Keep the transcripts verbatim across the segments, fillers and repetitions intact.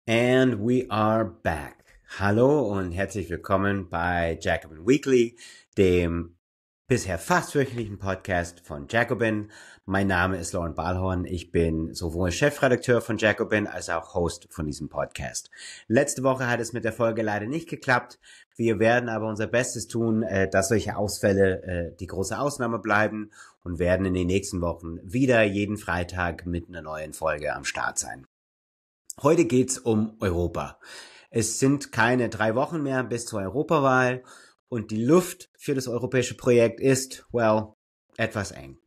And we are back. Hallo und herzlich willkommen bei Jacobin Weekly, dem bisher fast wöchentlichen Podcast von Jacobin. Mein Name ist Lauren Balhorn. Ich bin sowohl Chefredakteur von Jacobin als auch Host von diesem Podcast. Letzte Woche hat es mit der Folge leider nicht geklappt. Wir werden aber unser Bestes tun, dass solche Ausfälle die große Ausnahme bleiben und werden in den nächsten Wochen wieder jeden Freitag mit einer neuen Folge am Start sein. Heute geht's um Europa. Es sind keine drei Wochen mehr bis zur Europawahl und die Luft für das europäische Projekt ist, well, etwas eng.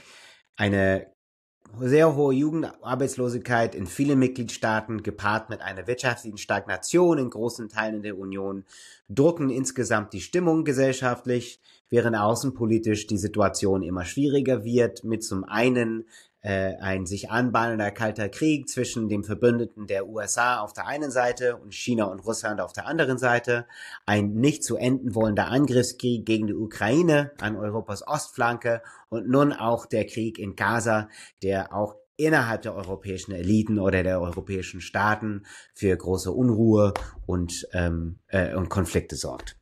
Eine sehr hohe Jugendarbeitslosigkeit in vielen Mitgliedstaaten, gepaart mit einer wirtschaftlichen Stagnation in großen Teilen der Union, drucken insgesamt die Stimmung gesellschaftlich, während außenpolitisch die Situation immer schwieriger wird, mit zum einen äh, ein sich anbahnender kalter Krieg zwischen dem Verbündeten der U S A auf der einen Seite und China und Russland auf der anderen Seite, ein nicht zu enden wollender Angriffskrieg gegen die Ukraine an Europas Ostflanke und nun auch der Krieg in Gaza, der auch innerhalb der europäischen Eliten oder der europäischen Staaten für große Unruhe und, ähm, äh, und Konflikte sorgt.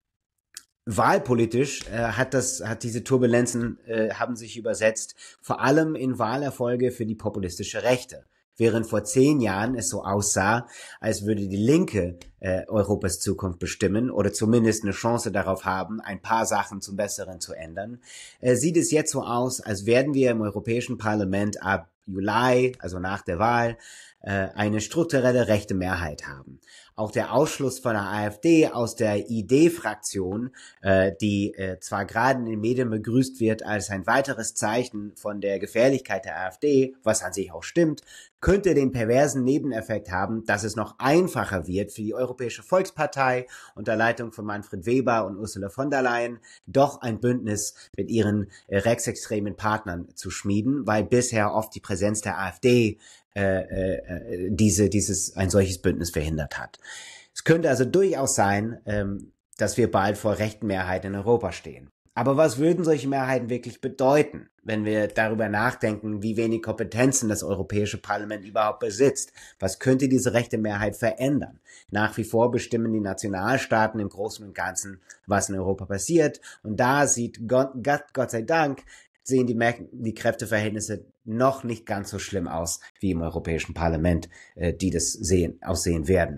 Wahlpolitisch äh, hat das, hat diese Turbulenzen äh, haben sich übersetzt, vor allem in Wahlerfolge für die populistische Rechte. Während vor zehn Jahren es so aussah, als würde die Linke äh, Europas Zukunft bestimmen oder zumindest eine Chance darauf haben, ein paar Sachen zum Besseren zu ändern, äh, sieht es jetzt so aus, als werden wir im Europäischen Parlament ab Juli, also nach der Wahl, äh, eine strukturelle rechte Mehrheit haben. Auch der Ausschluss von der AfD aus der I D-Fraktion, äh, die äh, zwar gerade in den Medien begrüßt wird als ein weiteres Zeichen von der Gefährlichkeit der AfD, was an sich auch stimmt, könnte den perversen Nebeneffekt haben, dass es noch einfacher wird für die Europäische Volkspartei unter Leitung von Manfred Weber und Ursula von der Leyen doch ein Bündnis mit ihren äh, rechtsextremen Partnern zu schmieden, weil bisher oft die Präsenz der AfD Äh, äh, diese, dieses, ein solches Bündnis verhindert hat. Es könnte also durchaus sein, ähm, dass wir bald vor rechten Mehrheiten in Europa stehen. Aber was würden solche Mehrheiten wirklich bedeuten, wenn wir darüber nachdenken, wie wenig Kompetenzen das Europäische Parlament überhaupt besitzt? Was könnte diese rechte Mehrheit verändern? Nach wie vor bestimmen die Nationalstaaten im Großen und Ganzen, was in Europa passiert. Und da sieht Gott, Gott, Gott sei Dank, sehen die, die Kräfteverhältnisse noch nicht ganz so schlimm aus wie im Europäischen Parlament, äh, die das sehen, aussehen werden.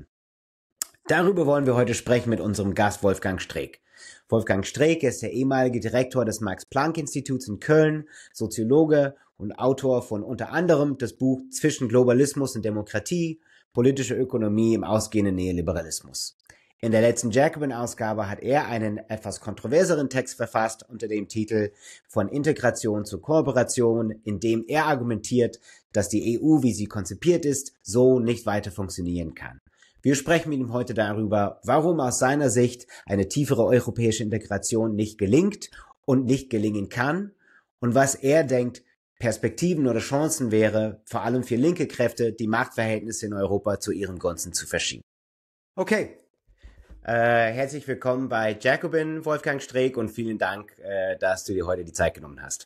Darüber wollen wir heute sprechen mit unserem Gast Wolfgang Streeck. Wolfgang Streeck ist der ehemalige Direktor des Max-Planck-Instituts in Köln, Soziologe und Autor von unter anderem das Buch Zwischen Globalismus und Demokratie, politische Ökonomie im ausgehenden Neoliberalismus. In der letzten Jacobin-Ausgabe hat er einen etwas kontroverseren Text verfasst unter dem Titel Von Integration zur Kooperation, in dem er argumentiert, dass die E U, wie sie konzipiert ist, so nicht weiter funktionieren kann. Wir sprechen mit ihm heute darüber, warum aus seiner Sicht eine tiefere europäische Integration nicht gelingt und nicht gelingen kann und was er denkt, Perspektiven oder Chancen wäre, vor allem für linke Kräfte, die Machtverhältnisse in Europa zu ihren Gunsten zu verschieben. Okay. Äh, herzlich willkommen bei Jacobin, Wolfgang Streeck, und vielen Dank, äh, dass du dir heute die Zeit genommen hast.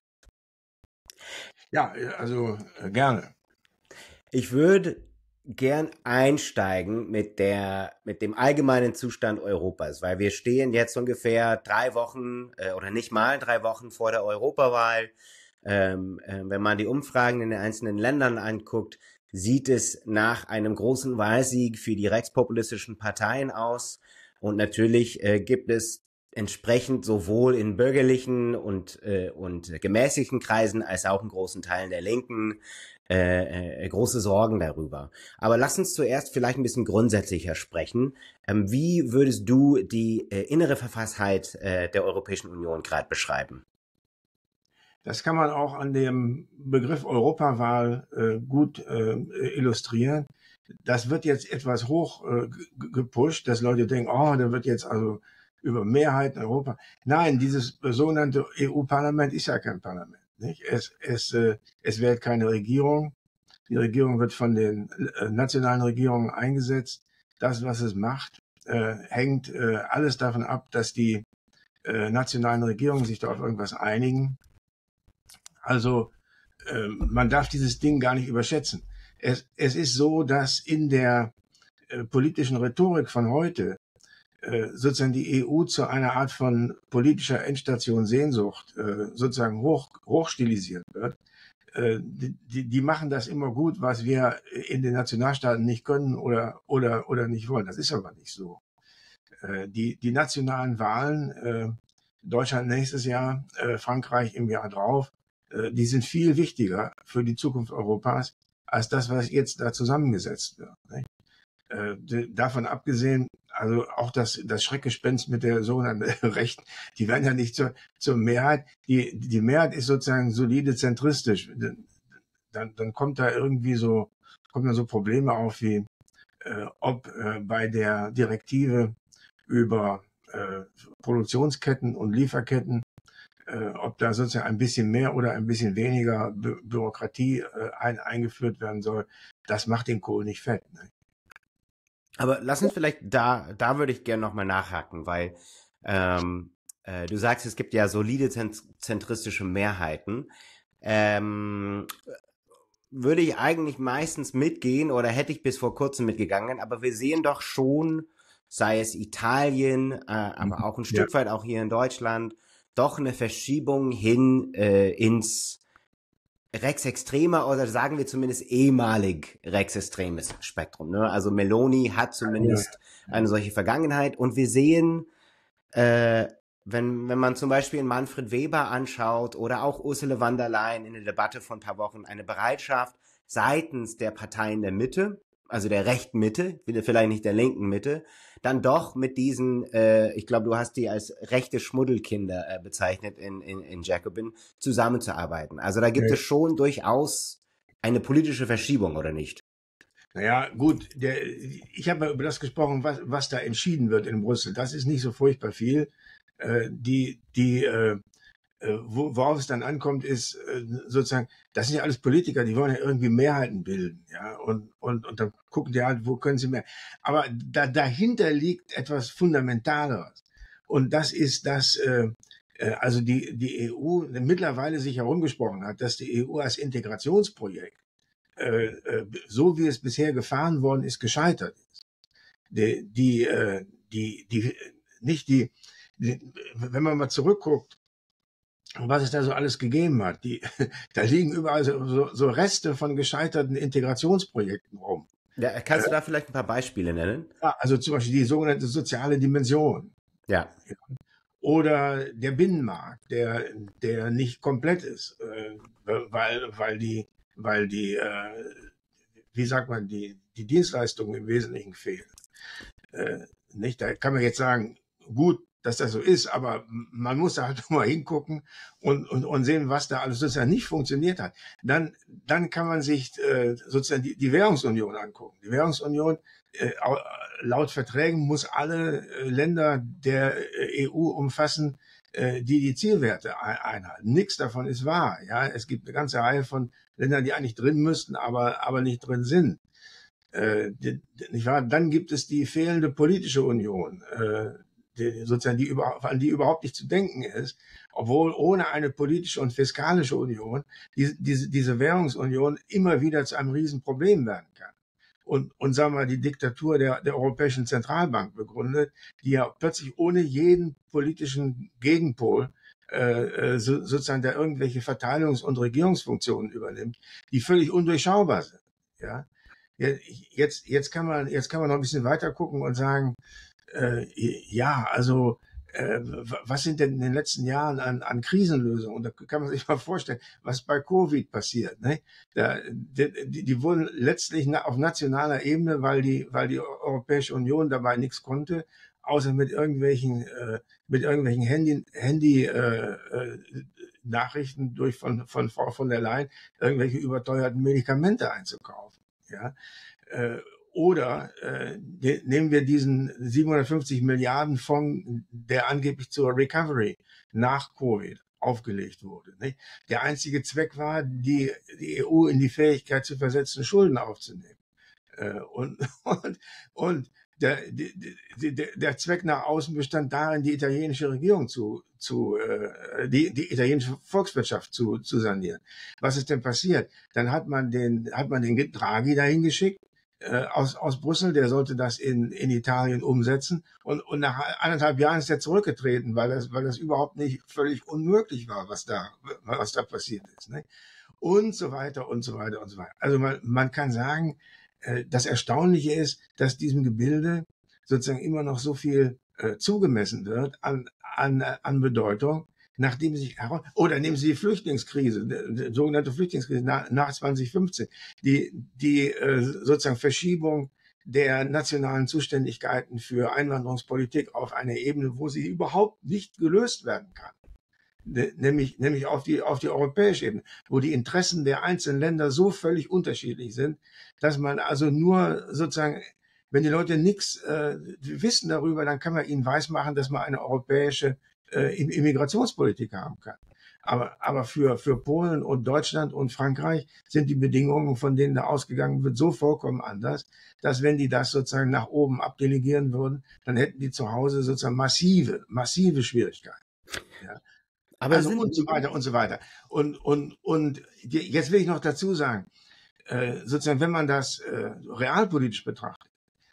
Ja, also äh, gerne. Ich würde gern einsteigen mit der mit dem allgemeinen Zustand Europas, weil wir stehen jetzt ungefähr drei Wochen äh, oder nicht mal drei Wochen vor der Europawahl. Ähm, äh, wenn man die Umfragen in den einzelnen Ländern anguckt, sieht es nach einem großen Wahlsieg für die rechtspopulistischen Parteien aus. Und natürlich äh, gibt es entsprechend sowohl in bürgerlichen und äh, und gemäßigten Kreisen als auch in großen Teilen der Linken äh, äh, große Sorgen darüber. Aber lass uns zuerst vielleicht ein bisschen grundsätzlicher sprechen. Ähm, wie würdest du die äh, innere Verfasstheit äh, der Europäischen Union gerade beschreiben? Das kann man auch an dem Begriff Europawahl äh, gut äh, illustrieren. Das wird jetzt etwas hoch äh, gepusht, dass Leute denken, oh, da wird jetzt also über Mehrheiten Europa. Nein, dieses sogenannte E U-Parlament ist ja kein Parlament. Nicht? Es, es, äh, es wählt keine Regierung. Die Regierung wird von den äh, nationalen Regierungen eingesetzt. Das, was es macht, äh, hängt äh, alles davon ab, dass die äh, nationalen Regierungen sich da auf irgendwas einigen. Also äh, man darf dieses Ding gar nicht überschätzen. Es, es ist so, dass in der äh, politischen Rhetorik von heute äh, sozusagen die E U zu einer Art von politischer Endstation Sehnsucht äh, sozusagen hoch, hochstilisiert wird, äh, die, die, die machen das immer gut, was wir in den Nationalstaaten nicht können oder, oder, oder nicht wollen. Das ist aber nicht so. Äh, die, die nationalen Wahlen, äh, Deutschland nächstes Jahr, äh, Frankreich im Jahr drauf, äh, die sind viel wichtiger für die Zukunft Europas als das, was jetzt da zusammengesetzt wird. Nicht? Äh, davon abgesehen, also auch das, das Schreckgespenst mit der sogenannten Rechten, die werden ja nicht zur, zur Mehrheit. Die, die Mehrheit ist sozusagen solide zentristisch. Dann, dann kommt da irgendwie so, kommen da so Probleme auf wie, äh, ob äh, bei der Direktive über äh, Produktionsketten und Lieferketten, äh, ob da sozusagen ein bisschen mehr oder ein bisschen weniger Bü Bürokratie äh, ein, eingeführt werden soll. Das macht den Kohl nicht fett. Ne? Aber lass uns vielleicht da, da würde ich gerne nochmal nachhaken, weil ähm, äh, du sagst, es gibt ja solide zentristische Mehrheiten. Ähm, würde ich eigentlich meistens mitgehen oder hätte ich bis vor kurzem mitgegangen, aber wir sehen doch schon, sei es Italien, äh, aber auch ein Stück ja. weit auch hier in Deutschland, doch eine Verschiebung hin äh, ins rechtsextremer oder sagen wir zumindest ehemalig rechtsextremes Spektrum. Ne? Also Meloni hat zumindest ja. eine solche Vergangenheit und wir sehen, äh, wenn, wenn man zum Beispiel Manfred Weber anschaut oder auch Ursula von der Leyen in der Debatte von ein paar Wochen, eine Bereitschaft seitens der Parteien der Mitte, also der rechten Mitte, vielleicht nicht der linken Mitte, dann doch mit diesen, äh, ich glaube, du hast die als rechte Schmuddelkinder äh, bezeichnet in, in, in Jacobin, zusammenzuarbeiten. Also da gibt ja. es schon durchaus eine politische Verschiebung, oder nicht? Naja, gut, der, ich habe ja über das gesprochen, was, was da entschieden wird in Brüssel. Das ist nicht so furchtbar viel. Äh, die, die, äh, worauf es dann ankommt, ist sozusagen, das sind ja alles Politiker, die wollen ja irgendwie Mehrheiten bilden, ja, und, und, und dann gucken die halt, wo können sie mehr. Aber da, dahinter liegt etwas Fundamentaleres. Und das ist, dass, äh, also die, die E U mittlerweile sich herumgesprochen hat, dass die E U als Integrationsprojekt, äh, so wie es bisher gefahren worden ist, gescheitert ist. Die, die, die, die, nicht die, die wenn man mal zurückguckt, was es da so alles gegeben hat. Die, da liegen überall so, so Reste von gescheiterten Integrationsprojekten rum. Ja, kannst du da vielleicht ein paar Beispiele nennen? Ja, also zum Beispiel die sogenannte soziale Dimension. Ja. Oder der Binnenmarkt, der, der nicht komplett ist, weil, weil die, weil die, wie sagt man, die, die Dienstleistungen im Wesentlichen fehlen. Nicht, da kann man jetzt sagen, gut, dass das so ist, aber man muss da halt mal hingucken und, und, und sehen, was da alles sozusagen nicht funktioniert hat. Dann, dann kann man sich äh, sozusagen die, die Währungsunion angucken. Die Währungsunion, äh, laut Verträgen muss alle äh, Länder der äh, E U umfassen, äh, die die Zielwerte ein, einhalten. Nichts davon ist wahr. Ja, es gibt eine ganze Reihe von Ländern, die eigentlich drin müssten, aber, aber nicht drin sind. Äh, die, nicht wahr? Dann gibt es die fehlende politische Union, äh, Die, sozusagen die über, an die überhaupt nicht zu denken ist, obwohl ohne eine politische und fiskalische Union die, diese, diese Währungsunion immer wieder zu einem Riesenproblem werden kann. Und, und sagen wir mal, die Diktatur der, der Europäischen Zentralbank begründet, die ja plötzlich ohne jeden politischen Gegenpol äh, so, sozusagen der irgendwelche Verteilungs- und Regierungsfunktionen übernimmt, die völlig undurchschaubar sind. Ja? Jetzt, jetzt, kann man, jetzt kann man noch ein bisschen weiter gucken und sagen, Äh, ja, also äh, was sind denn in den letzten Jahren an, an Krisenlösungen? Und da kann man sich mal vorstellen, was bei Covid passiert. Ne? Da, die, die wurden letztlich na, auf nationaler Ebene, weil die, weil die Europäische Union dabei nichts konnte, außer mit irgendwelchen, äh, mit irgendwelchen Handy, Handy äh, äh, Nachrichten durch von, von Frau von der Leyen irgendwelche überteuerten Medikamente einzukaufen. Ja. Äh, Oder äh, de, nehmen wir diesen siebenhundertfünfzig Milliarden Fonds, der angeblich zur Recovery nach Covid aufgelegt wurde. Nicht? Der einzige Zweck war, die, die E U in die Fähigkeit zu versetzen, Schulden aufzunehmen. Äh, und, und, und der, der, der, der Zweck nach außen bestand darin, die italienische Regierung zu, zu äh, die, die italienische Volkswirtschaft zu, zu sanieren. Was ist denn passiert? Dann hat man den, hat man den Draghi dahin geschickt, äh, aus, aus Brüssel, der sollte das in, in Italien umsetzen. Und, und nach anderthalb Jahren ist er zurückgetreten, weil das, weil das überhaupt nicht völlig unmöglich war, was da, was da passiert ist. Ne? Und so weiter und so weiter und so weiter. Also man, man kann sagen, äh, das Erstaunliche ist, dass diesem Gebilde sozusagen immer noch so viel äh, zugemessen wird an, an, an Bedeutung, nachdem sich heraus, oder nehmen Sie die Flüchtlingskrise, die, die sogenannte Flüchtlingskrise nach, nach zwanzig fünfzehn, die, die äh, sozusagen Verschiebung der nationalen Zuständigkeiten für Einwanderungspolitik auf eine Ebene, wo sie überhaupt nicht gelöst werden kann. Nämlich, nämlich auf die, auf die europäische Ebene, wo die Interessen der einzelnen Länder so völlig unterschiedlich sind, dass man also nur sozusagen, wenn die Leute nichts äh, wissen darüber, dann kann man ihnen weismachen, dass man eine europäische äh, Immigrationspolitik haben kann. Aber, aber für, für Polen und Deutschland und Frankreich sind die Bedingungen, von denen da ausgegangen wird, so vollkommen anders, dass wenn die das sozusagen nach oben abdelegieren würden, dann hätten die zu Hause sozusagen massive, massive Schwierigkeiten. Ja. Aber also sind, und so weiter und so weiter. Und, und, und jetzt will ich noch dazu sagen, äh, sozusagen, wenn man das äh, realpolitisch betrachtet,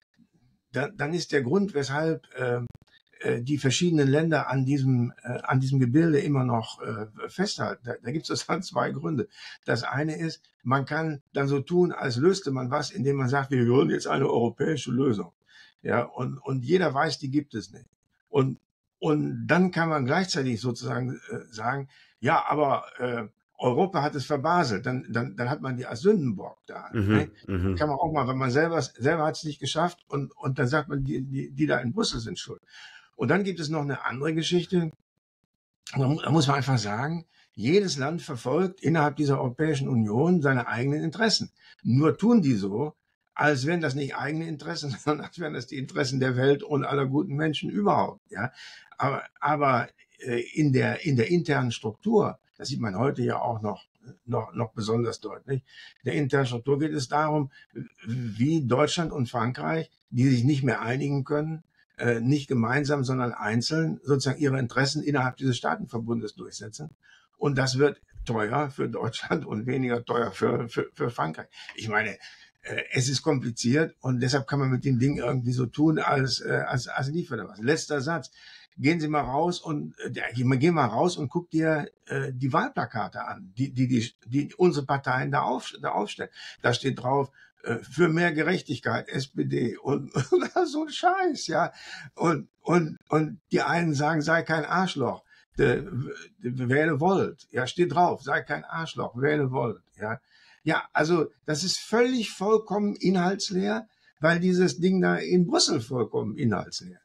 dann, dann ist der Grund, weshalb äh, äh, die verschiedenen Länder an diesem, äh, an diesem Gebilde immer noch äh, festhalten. Da, da gibt es sozusagen zwei Gründe. Das eine ist, man kann dann so tun, als löste man was, indem man sagt, wir wollen jetzt eine europäische Lösung. Ja, und, und jeder weiß, die gibt es nicht. Und Und dann kann man gleichzeitig sozusagen äh, sagen, ja, aber äh, Europa hat es verbaselt, dann, dann, dann hat man die als Sündenbock da. mhm, Ne? mhm. Kann man auch mal, wenn man selber, selber hat es nicht geschafft und, und dann sagt man, die, die, die da in Brüssel sind schuld. Und dann gibt es noch eine andere Geschichte, da muss man einfach sagen, jedes Land verfolgt innerhalb dieser Europäischen Union seine eigenen Interessen. Nur tun die so, als wären das nicht eigene Interessen, sondern als wären das die Interessen der Welt und aller guten Menschen überhaupt. Ja, aber, aber äh, in der in der internen Struktur, das sieht man heute ja auch noch noch noch besonders deutlich. In der internen Struktur geht es darum, wie Deutschland und Frankreich, die sich nicht mehr einigen können, äh, nicht gemeinsam, sondern einzeln sozusagen ihre Interessen innerhalb dieses Staatenverbundes durchsetzen. Und das wird teuer für Deutschland und weniger teuer für für, für Frankreich. Ich meine, es ist kompliziert und deshalb kann man mit dem Ding irgendwie so tun, als, als, als liefert er was. Letzter Satz. Gehen Sie mal raus und, äh, geh mal raus und guck dir äh, die Wahlplakate an, die, die, die, die unsere Parteien da, auf, da aufstellen. Da steht drauf, äh, für mehr Gerechtigkeit, S P D und, und so ein Scheiß, ja. Und, und, und die einen sagen, sei kein Arschloch, de, de, wähle Volt, ja, steht drauf, sei kein Arschloch, wähle Volt, ja. Ja, also das ist völlig vollkommen inhaltsleer, weil dieses Ding da in Brüssel vollkommen inhaltsleer.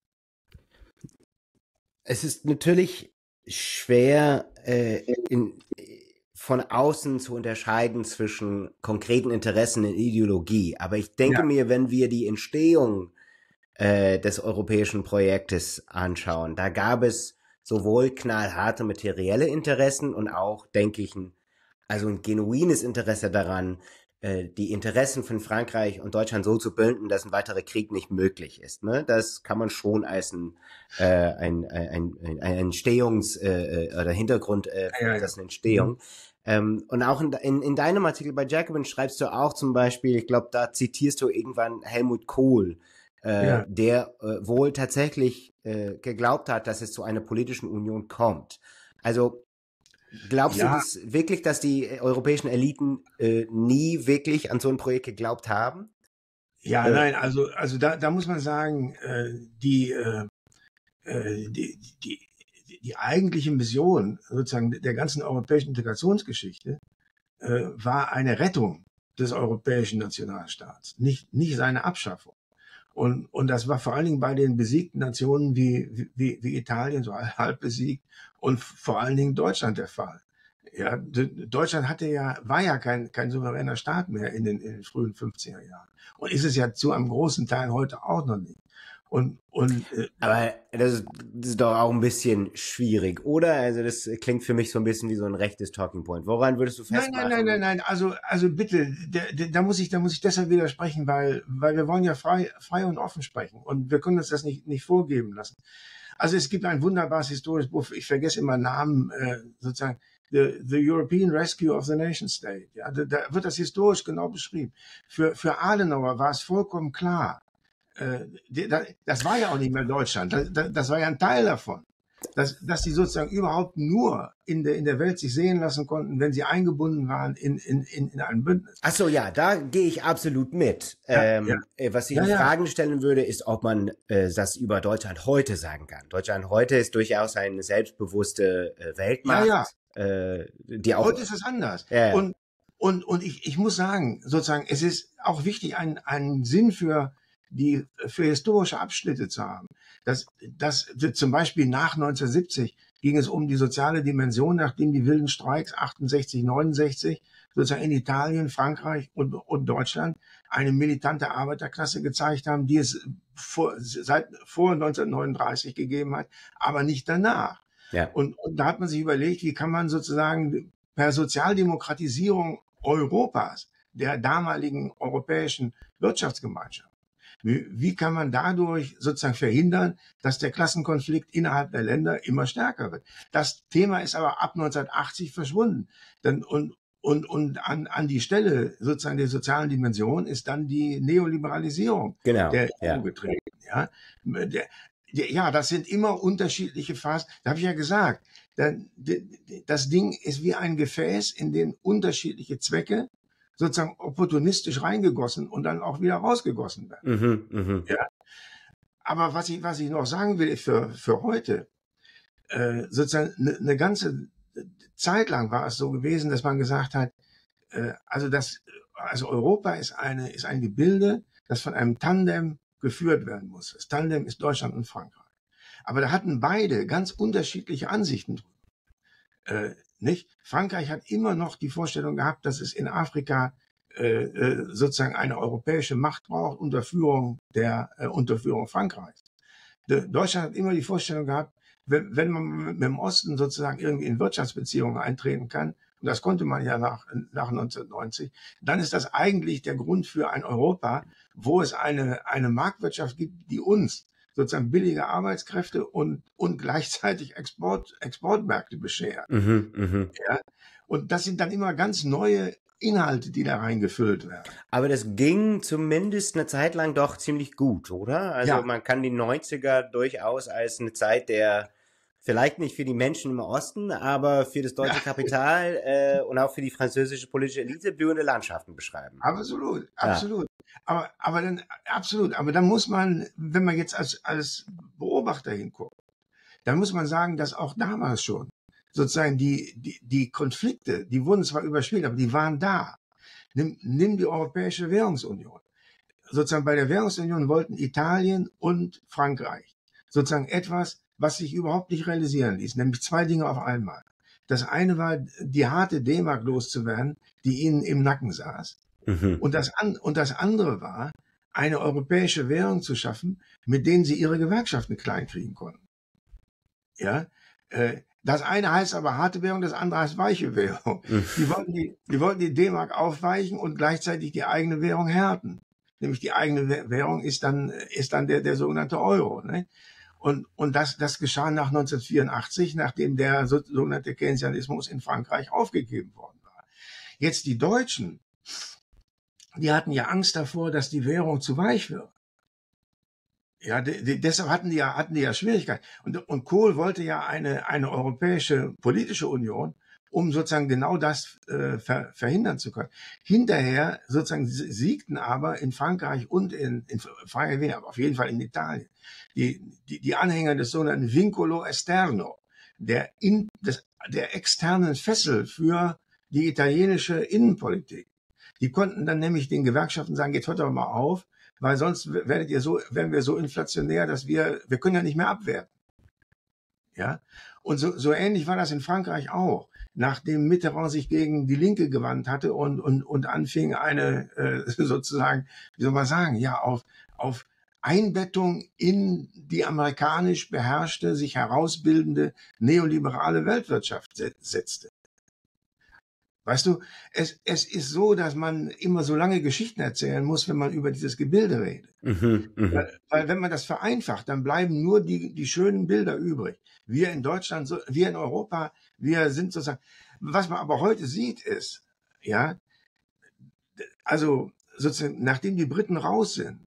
Es ist natürlich schwer, äh, in, von außen zu unterscheiden zwischen konkreten Interessen und Ideologie. Aber ich denke ja. mir, wenn wir die Entstehung äh, des europäischen Projektes anschauen, da gab es sowohl knallharte materielle Interessen und auch, denke ich, ein Also ein genuines Interesse daran, äh, die Interessen von Frankreich und Deutschland so zu binden, dass ein weiterer Krieg nicht möglich ist. Ne? Das kann man schon als ein, äh, ein, ein, ein, ein Entstehungs- äh, oder Hintergrund, äh, ja, ja. das ist eine Entstehung. Mhm. Ähm, und auch in, in, in deinem Artikel bei Jacobin schreibst du auch zum Beispiel, ich glaube, da zitierst du irgendwann Helmut Kohl, äh, ja. der äh, wohl tatsächlich äh, geglaubt hat, dass es zu einer politischen Union kommt. Also glaubst ja. du das wirklich, dass die europäischen Eliten äh, nie wirklich an so ein Projekt geglaubt haben? Ja, äh, nein, also also da, da muss man sagen, äh, die, äh, die, die, die eigentliche Mission sozusagen der ganzen europäischen Integrationsgeschichte äh, war eine Rettung des europäischen Nationalstaats, nicht, nicht seine Abschaffung. Und, und das war vor allen Dingen bei den besiegten Nationen wie, wie, wie Italien, so halb besiegt, und vor allen Dingen Deutschland der Fall. Ja, Deutschland hatte ja, war ja kein, kein souveräner Staat mehr in den, in den frühen fünfziger Jahren. Und ist es ja zu einem großen Teil heute auch noch nicht. Und, und, äh, aber das ist, das ist doch auch ein bisschen schwierig, oder? Also das klingt für mich so ein bisschen wie so ein rechtes Talking Point. Woran würdest du festmachen? Nein, nein, nein, nein, nein. Also, also bitte, da, da muss ich, da muss ich deshalb widersprechen, weil, weil wir wollen ja frei, frei und offen sprechen und wir können uns das nicht, nicht vorgeben lassen. Also es gibt ein wunderbares historisches Buch, ich vergesse immer Namen, äh, sozusagen, the, the European Rescue of the Nation State. Ja, da, da wird das historisch genau beschrieben. Für, für Adenauer war es vollkommen klar. Äh, das war ja auch nicht mehr Deutschland. Das, das war ja ein Teil davon. Dass, dass die sozusagen überhaupt nur in der, in der Welt sich sehen lassen konnten, wenn sie eingebunden waren in, in, in, in ein Bündnis. Ach so, ja, da gehe ich absolut mit. Ja, ähm, ja. Was ich ja, in ja. Fragen stellen würde, ist, ob man äh, das über Deutschland heute sagen kann. Deutschland heute ist durchaus eine selbstbewusste äh, Weltmacht. Ja, ja. Äh, die auch, heute ist es anders. Ja. Und, und, und ich, ich muss sagen, sozusagen, es ist auch wichtig, einen, einen Sinn für die für historische Abschnitte zu haben. Das, das zum Beispiel nach neunzehnhundertsiebzig ging es um die soziale Dimension, nachdem die wilden Streiks achtundsechzig, neunundsechzig sozusagen in Italien, Frankreich und, und Deutschland eine militante Arbeiterklasse gezeigt haben, die es vor, seit vor neunzehnhundertneununddreißig gegeben hat, aber nicht danach. Ja. Und, und da hat man sich überlegt, wie kann man sozusagen per Sozialdemokratisierung Europas, der damaligen europäischen Wirtschaftsgemeinschaft, Wie, wie kann man dadurch sozusagen verhindern, dass der Klassenkonflikt innerhalb der Länder immer stärker wird? Das Thema ist aber ab neunzehnhundertachtzig verschwunden. Dann, und und, und an, an die Stelle sozusagen der sozialen Dimension ist dann die Neoliberalisierung genau, der ja. E U getreten. Ja, der, der, ja, das sind immer unterschiedliche Phasen. Da habe ich ja gesagt, dann, das Ding ist wie ein Gefäß, in den unterschiedliche Zwecke sozusagen opportunistisch reingegossen und dann auch wieder rausgegossen werden. Mhm, mh. Ja. Aber was ich, was ich noch sagen will für, für heute, äh, sozusagen eine, eine ganze Zeit lang war es so gewesen, dass man gesagt hat, äh, also das, also Europa ist eine, ist ein Gebilde, das von einem Tandem geführt werden muss. Das Tandem ist Deutschland und Frankreich. Aber da hatten beide ganz unterschiedliche Ansichten drüber. Äh, nicht? Frankreich hat immer noch die Vorstellung gehabt, dass es in Afrika äh, sozusagen eine europäische Macht braucht unter Führung der äh, unter Führung Frankreichs. De, Deutschland hat immer die Vorstellung gehabt, wenn, wenn man mit dem Osten sozusagen irgendwie in Wirtschaftsbeziehungen eintreten kann, und das konnte man ja nach, nach neunzehnhundertneunzig, dann ist das eigentlich der Grund für ein Europa, wo es eine, eine Marktwirtschaft gibt, die uns sozusagen billige Arbeitskräfte und, und gleichzeitig Export, Exportmärkte beschert. Mhm, mh. Ja? Und das sind dann immer ganz neue Inhalte, die da reingefüllt werden. Aber das ging zumindest eine Zeit lang doch ziemlich gut, oder? Also Ja. man kann die neunziger durchaus als eine Zeit der, vielleicht nicht für die Menschen im Osten, aber für das deutsche Ja. Kapital äh, und auch für die französische politische Elite blühende Landschaften beschreiben. Absolut, absolut. Ja. Aber, aber dann, absolut. Aber dann muss man, wenn man jetzt als, als Beobachter hinguckt, dann muss man sagen, dass auch damals schon sozusagen die, die, die Konflikte, die wurden zwar überspielt, aber die waren da. Nimm, nimm die Europäische Währungsunion. Sozusagen bei der Währungsunion wollten Italien und Frankreich sozusagen etwas, was sich überhaupt nicht realisieren ließ, nämlich zwei Dinge auf einmal. Das eine war, die harte D-Mark loszuwerden, die ihnen im Nacken saß. Mhm. Und das, an, und das andere war, eine europäische Währung zu schaffen, mit denen sie ihre Gewerkschaften kleinkriegen konnten. Ja, äh, das eine heißt aber harte Währung, das andere heißt weiche Währung. Mhm. Die wollten die, die wollten die D-Mark aufweichen und gleichzeitig die eigene Währung härten. Nämlich die eigene Währung ist dann, ist dann der, der sogenannte Euro. Ne? Und, und das, das geschah nach neunzehnhundertvierundachtzig, nachdem der so, sogenannte Keynesianismus in Frankreich aufgegeben worden war. Jetzt die Deutschen, die hatten ja Angst davor, dass die Währung zu weich wird. Ja, de, de, deshalb hatten die ja, hatten die ja Schwierigkeiten. Und, und Kohl wollte ja eine, eine europäische politische Union, um sozusagen genau das äh, ver, verhindern zu können. Hinterher sozusagen siegten aber in Frankreich und in, in Frankreich, aber auf jeden Fall in Italien, die, die, die Anhänger des sogenannten Vincolo Esterno, der, in, des, der externen Fessel für die italienische Innenpolitik. Die konnten dann nämlich den Gewerkschaften sagen, jetzt hört doch mal auf, weil sonst werdet ihr so, werden wir so inflationär, dass wir, wir können ja nicht mehr abwerten. Ja. Und so, so ähnlich war das in Frankreich auch. Nachdem Mitterrand sich gegen die Linke gewandt hatte und, und, und anfing eine, äh, sozusagen, wie soll man sagen, ja, auf, auf Einbettung in die amerikanisch beherrschte, sich herausbildende neoliberale Weltwirtschaft setzte. Weißt du, es, es ist so, dass man immer so lange Geschichten erzählen muss, wenn man über dieses Gebilde redet. Mhm, mh. weil, weil wenn man das vereinfacht, dann bleiben nur die, die schönen Bilder übrig. Wir in Deutschland, so, wir in Europa, wir sind sozusagen, Was man aber heute sieht, ist, ja, also sozusagen, nachdem die Briten raus sind,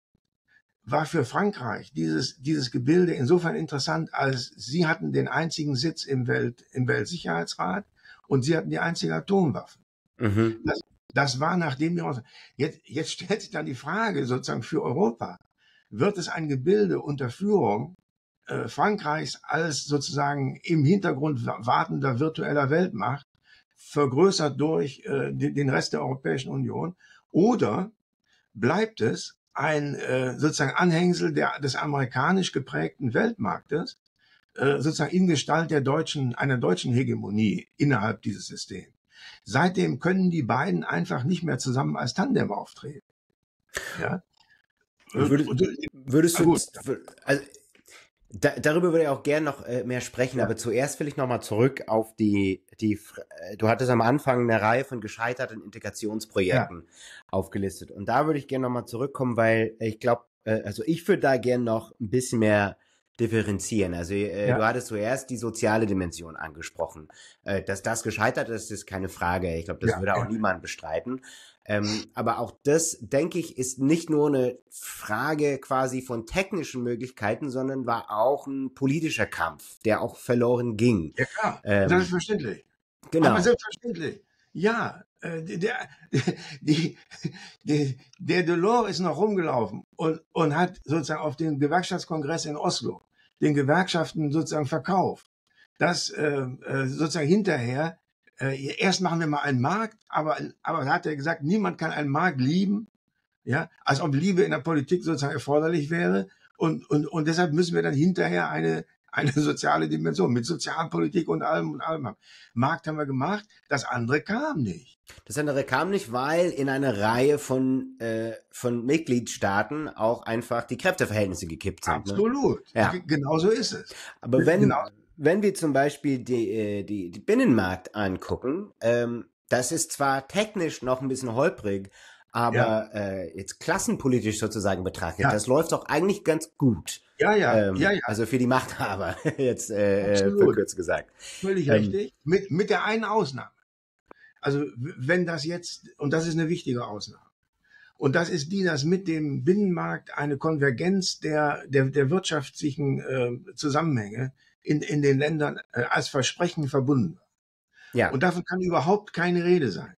war für Frankreich dieses, dieses Gebilde insofern interessant, als sie hatten den einzigen Sitz im Welt, im Weltsicherheitsrat und sie hatten die einzige Atomwaffe. Mhm. Das, das war nachdem die raus. Jetzt, jetzt stellt sich dann die Frage sozusagen für Europa, wird es ein Gebilde unter Führung äh, Frankreichs als sozusagen im Hintergrund wartender virtueller Weltmacht, vergrößert durch äh, den, den Rest der Europäischen Union, oder bleibt es ein äh, sozusagen Anhängsel der, des amerikanisch geprägten Weltmarktes, äh, sozusagen in Gestalt der deutschen, einer deutschen Hegemonie innerhalb dieses Systems. Seitdem können die beiden einfach nicht mehr zusammen als Tandem auftreten. Ja? Würdest, würdest du, also, da, darüber würde ich auch gerne noch äh, mehr sprechen, ja. Aber zuerst will ich nochmal zurück auf die, die, äh, du hattest am Anfang eine Reihe von gescheiterten Integrationsprojekten ja. aufgelistet. Und da würde ich gerne nochmal zurückkommen, weil ich glaube, äh, also ich würde da gerne noch ein bisschen mehr differenzieren. Also äh, ja. du hattest zuerst die soziale Dimension angesprochen. Äh, dass das gescheitert ist, ist keine Frage. Ich glaube, das ja, würde auch ja. niemand bestreiten. Ähm, aber auch das, denke ich, ist nicht nur eine Frage quasi von technischen Möglichkeiten, sondern war auch ein politischer Kampf, der auch verloren ging. Ja klar, ähm, selbstverständlich. Genau. Aber selbstverständlich. Ja, äh, der, die, die, der Delors ist noch rumgelaufen und, und hat sozusagen auf dem Gewerkschaftskongress in Oslo den Gewerkschaften sozusagen verkauft, dass äh, sozusagen hinterher äh, erst machen wir mal einen Markt, aber aber hat er gesagt, niemand kann einen Markt lieben, ja, als ob Liebe in der Politik sozusagen erforderlich wäre, und und und deshalb müssen wir dann hinterher eine eine soziale Dimension mit Sozialpolitik und allem und allem haben. Markt haben wir gemacht, das andere kam nicht. Das andere kam nicht, weil in einer Reihe von äh, von Mitgliedstaaten auch einfach die Kräfteverhältnisse gekippt sind. Absolut. Ne? Ja. Genau so ist es. Aber wenn genau. wenn wir zum Beispiel die die, die Binnenmarkt angucken, ähm, das ist zwar technisch noch ein bisschen holprig, aber ja. äh, jetzt klassenpolitisch sozusagen betrachtet, ja. das läuft doch eigentlich ganz gut. Ja, ja, ähm, ja, ja. Also für die Machthaber, jetzt äh, verkürzt gesagt. Völlig ähm, richtig. Mit, mit der einen Ausnahme. Also wenn das jetzt, und das ist eine wichtige Ausnahme, und das ist die, dass mit dem Binnenmarkt eine Konvergenz der, der, der wirtschaftlichen äh, Zusammenhänge in, in den Ländern äh, als Versprechen verbunden wird. Ja. Und davon kann überhaupt keine Rede sein.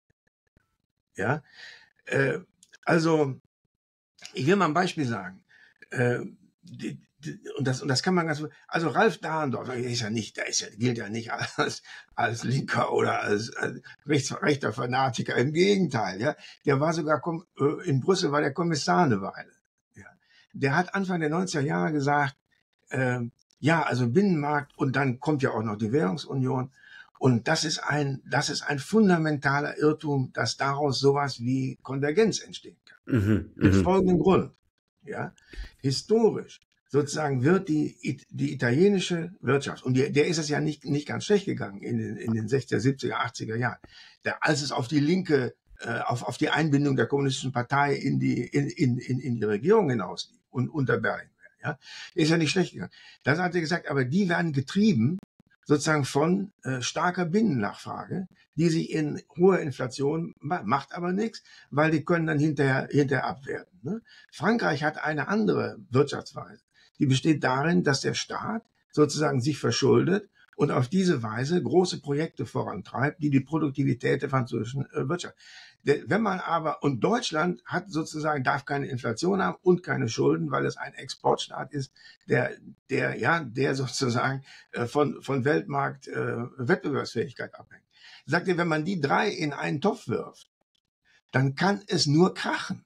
Ja. Äh, also, ich will mal ein Beispiel sagen. Äh, die, die, und das, und das kann man ganz, also Ralf Dahrendorf, der ist ja nicht, der ist ja, gilt ja nicht als, als Linker oder als, als rechts, rechter Fanatiker. Im Gegenteil, ja. Der war sogar, in Brüssel war der Kommissar eine Weile. Ja. Der hat Anfang der neunziger Jahre gesagt, äh, ja, also Binnenmarkt, und dann kommt ja auch noch die Währungsunion. Und das ist ein, das ist ein fundamentaler Irrtum, dass daraus sowas wie Konvergenz entstehen kann. Mhm, Mit m- folgendem Grund. Ja, historisch sozusagen wird die, die italienische Wirtschaft, und die, der ist es ja nicht, nicht ganz schlecht gegangen in den, in den sechziger, siebziger, achtziger Jahren. Der, als es auf die linke, äh, auf, auf die Einbindung der kommunistischen Partei in die, in, in, in, in die Regierung hinauslief und unter Berlinguer, ja, ist ja nicht schlecht gegangen. Das hat er gesagt, aber die werden getrieben sozusagen von äh, starker Binnennachfrage, die sich in hoher Inflation ma- macht aber nichts, weil die können dann hinterher, hinterher abwerten. Ne? Frankreich hat eine andere Wirtschaftsweise. Die besteht darin, dass der Staat sozusagen sich verschuldet und auf diese Weise große Projekte vorantreibt, die die Produktivität der französischen äh, Wirtschaft. Wenn man aber, und Deutschland hat sozusagen, darf keine Inflation haben und keine Schulden, weil es ein Exportstaat ist, der, der, ja, der sozusagen äh, von, von Weltmarkt äh, Wettbewerbsfähigkeit abhängt. Sagt ihr, wenn man die drei in einen Topf wirft, dann kann es nur krachen.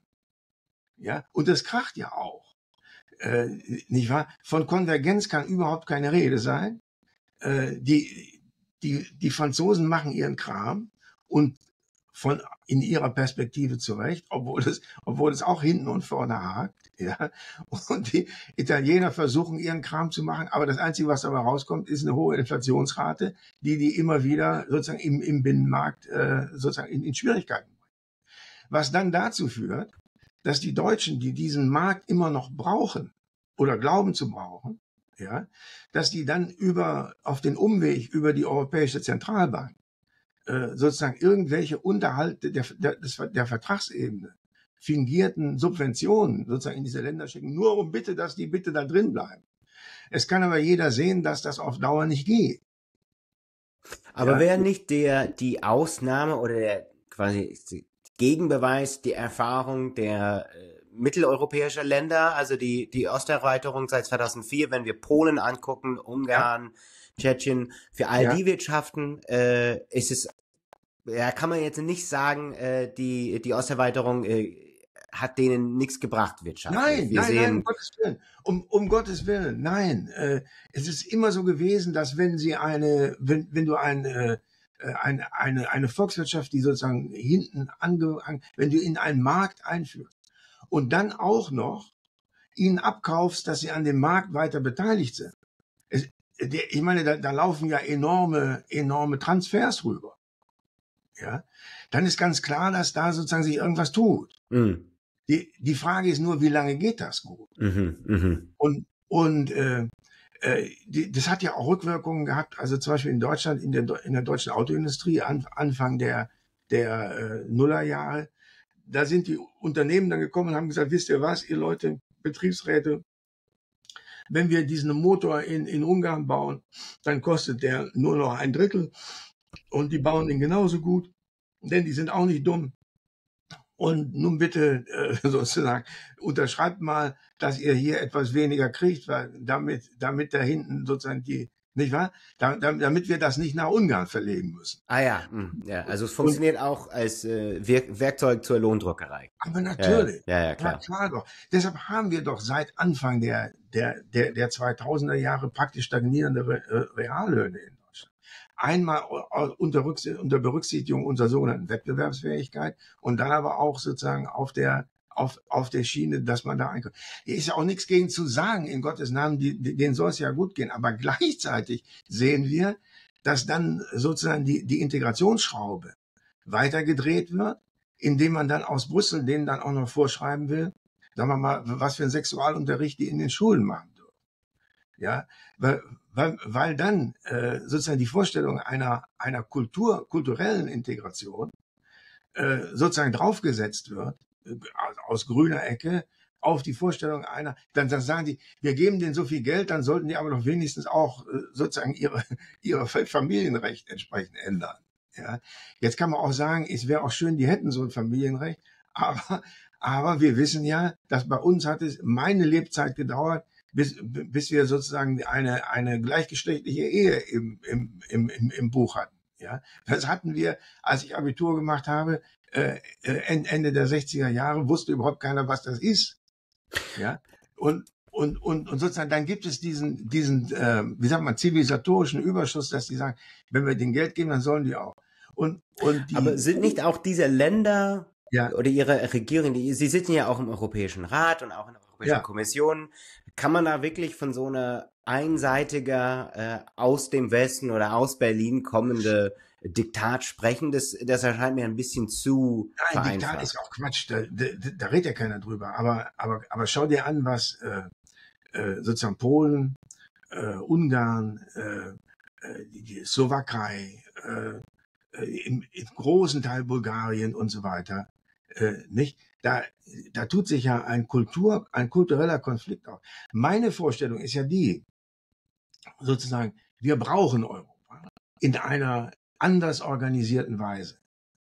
Ja, und es kracht ja auch. Äh, nicht wahr? Von Konvergenz kann überhaupt keine Rede sein. Äh, die, die, die Franzosen machen ihren Kram und von in ihrer Perspektive zurecht, obwohl es, obwohl es auch hinten und vorne hakt, ja. Und die Italiener versuchen ihren Kram zu machen, aber das Einzige, was dabei rauskommt, ist eine hohe Inflationsrate, die die immer wieder sozusagen im, im Binnenmarkt äh, sozusagen in, in Schwierigkeiten bringt. Was dann dazu führt, dass die Deutschen, die diesen Markt immer noch brauchen oder glauben zu brauchen, ja, dass die dann über auf den Umweg über die Europäische Zentralbank äh, sozusagen irgendwelche Unterhalte der, der, der, der Vertragsebene, fingierten Subventionen sozusagen in diese Länder schicken, nur um bitte, dass die bitte da drin bleiben. Es kann aber jeder sehen, dass das auf Dauer nicht geht. Aber Ja. wäre nicht der, die Ausnahme oder der quasi Gegenbeweis, die Erfahrung der äh, mitteleuropäischen Länder, also die, die Osterweiterung seit zweitausendvier, wenn wir Polen angucken, Ungarn, ja. Tschechien, für all ja. die Wirtschaften äh, ist es, ja, kann man jetzt nicht sagen, äh, die, die Osterweiterung äh, hat denen nichts gebracht, wirtschaftlich. Nein, wir nein, sehen, nein, um Gottes Willen. Um, um Gottes Willen, nein. Äh, es ist immer so gewesen, dass wenn sie eine, wenn, wenn du eine, äh, eine, eine, eine Volkswirtschaft, die sozusagen hinten ange, an, wenn du in einen Markt einführst und dann auch noch ihnen abkaufst, dass sie an dem Markt weiter beteiligt sind. Es, der, ich meine, da, da laufen ja enorme, enorme Transfers rüber. Ja, dann ist ganz klar, dass da sozusagen sich irgendwas tut. Mhm. Die, die Frage ist nur, wie lange geht das gut? Mhm, mh. Und, und äh, äh, die, das hat ja auch Rückwirkungen gehabt, also zum Beispiel in Deutschland, in der, in der deutschen Autoindustrie, an, Anfang der, der äh, Nullerjahre, da sind die Unternehmen dann gekommen und haben gesagt, wisst ihr was, ihr Leute, Betriebsräte, wenn wir diesen Motor in, in Ungarn bauen, dann kostet der nur noch ein Drittel und die bauen den genauso gut, denn die sind auch nicht dumm. Und nun bitte äh, sozusagen unterschreibt mal, dass ihr hier etwas weniger kriegt, weil damit damit da hinten sozusagen die, nicht wahr? Da, damit wir das nicht nach Ungarn verlegen müssen. Ah ja, ja, also es funktioniert und, auch als äh, Werk Werkzeug zur Lohndruckerei. Aber natürlich, ja, ja, ja klar. Ja, klar doch. Deshalb haben wir doch seit Anfang der der der der zweitausender Jahre praktisch stagnierende Re Reallöhne in Deutschland. Einmal unter, unter Berücksichtigung unserer sogenannten Wettbewerbsfähigkeit und dann aber auch sozusagen auf der auf auf der Schiene, dass man da einkommt. Hier ist ja auch nichts gegen zu sagen, in Gottes Namen, die, denen soll es ja gut gehen. Aber gleichzeitig sehen wir, dass dann sozusagen die, die Integrationsschraube weitergedreht wird, indem man dann aus Brüssel denen dann auch noch vorschreiben will, sagen wir mal, was für einen Sexualunterricht die in den Schulen machen dürfen. Ja, weil, weil, weil dann äh, sozusagen die Vorstellung einer einer Kultur kulturellen Integration äh, sozusagen draufgesetzt wird äh, aus grüner Ecke auf die Vorstellung einer, dann, dann sagen die, wir geben denen so viel Geld, dann sollten die aber doch wenigstens auch äh, sozusagen ihre ihre Familienrecht entsprechend ändern. Ja, jetzt kann man auch sagen, es wäre auch schön, die hätten so ein Familienrecht, aber aber wir wissen ja, dass bei uns hat es meine Lebzeit gedauert, bis, bis wir sozusagen eine, eine gleichgeschlechtliche Ehe im, im, im, im, im Buch hatten. Ja, das hatten wir, als ich Abitur gemacht habe, äh, Ende der sechziger Jahre, wusste überhaupt keiner, was das ist. Ja, und, und, und, und sozusagen, dann gibt es diesen, diesen, äh, wie sagt man, zivilisatorischen Überschuss, dass die sagen, wenn wir denen Geld geben, dann sollen die auch. Und, und die, aber sind nicht auch diese Länder, ja, oder ihre Regierung, die, sie sitzen ja auch im Europäischen Rat und auch in der Europäischen ja. Kommission. Kann man da wirklich von so einer einseitiger äh, aus dem Westen oder aus Berlin kommende Diktat sprechen? Das, das erscheint mir ein bisschen zu Nein, vereinfacht. Diktat ist auch Quatsch. Da, da, da redet ja keiner drüber. Aber, aber, aber schau dir an, was äh, äh, sozusagen Polen, äh, Ungarn, äh, die, die Slowakei, äh, im, im großen Teil Bulgarien und so weiter, äh, nicht? Da, da tut sich ja ein Kultur, ein kultureller Konflikt auf. Meine Vorstellung ist ja die, sozusagen, wir brauchen Europa in einer anders organisierten Weise.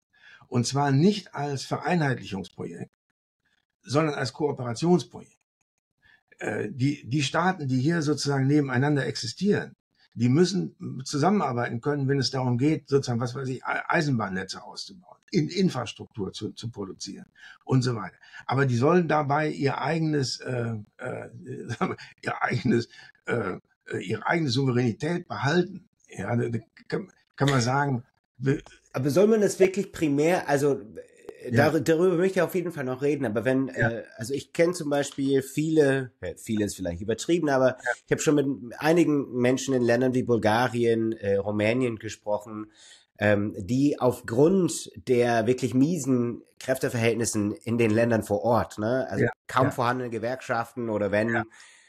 Und zwar nicht als Vereinheitlichungsprojekt, sondern als Kooperationsprojekt. Äh, die, die Staaten, die hier sozusagen nebeneinander existieren, die müssen zusammenarbeiten können, wenn es darum geht, sozusagen, was weiß ich, Eisenbahnnetze auszubauen, in Infrastruktur zu, zu produzieren und so weiter. Aber die sollen dabei ihr eigenes, äh, äh, ihr eigenes, äh, ihre eigene Souveränität behalten. Ja, da kann, kann man sagen. Aber soll man das wirklich primär, also ja. Dar, darüber möchte ich auf jeden Fall noch reden, aber wenn, ja. äh, also ich kenne zum Beispiel viele, äh, viele ist vielleicht übertrieben, aber ja. ich habe schon mit einigen Menschen in Ländern wie Bulgarien, äh, Rumänien gesprochen, ähm, die aufgrund der wirklich miesen Kräfteverhältnissen in den Ländern vor Ort, ne, also ja. kaum ja. vorhandene Gewerkschaften oder wenn, ja.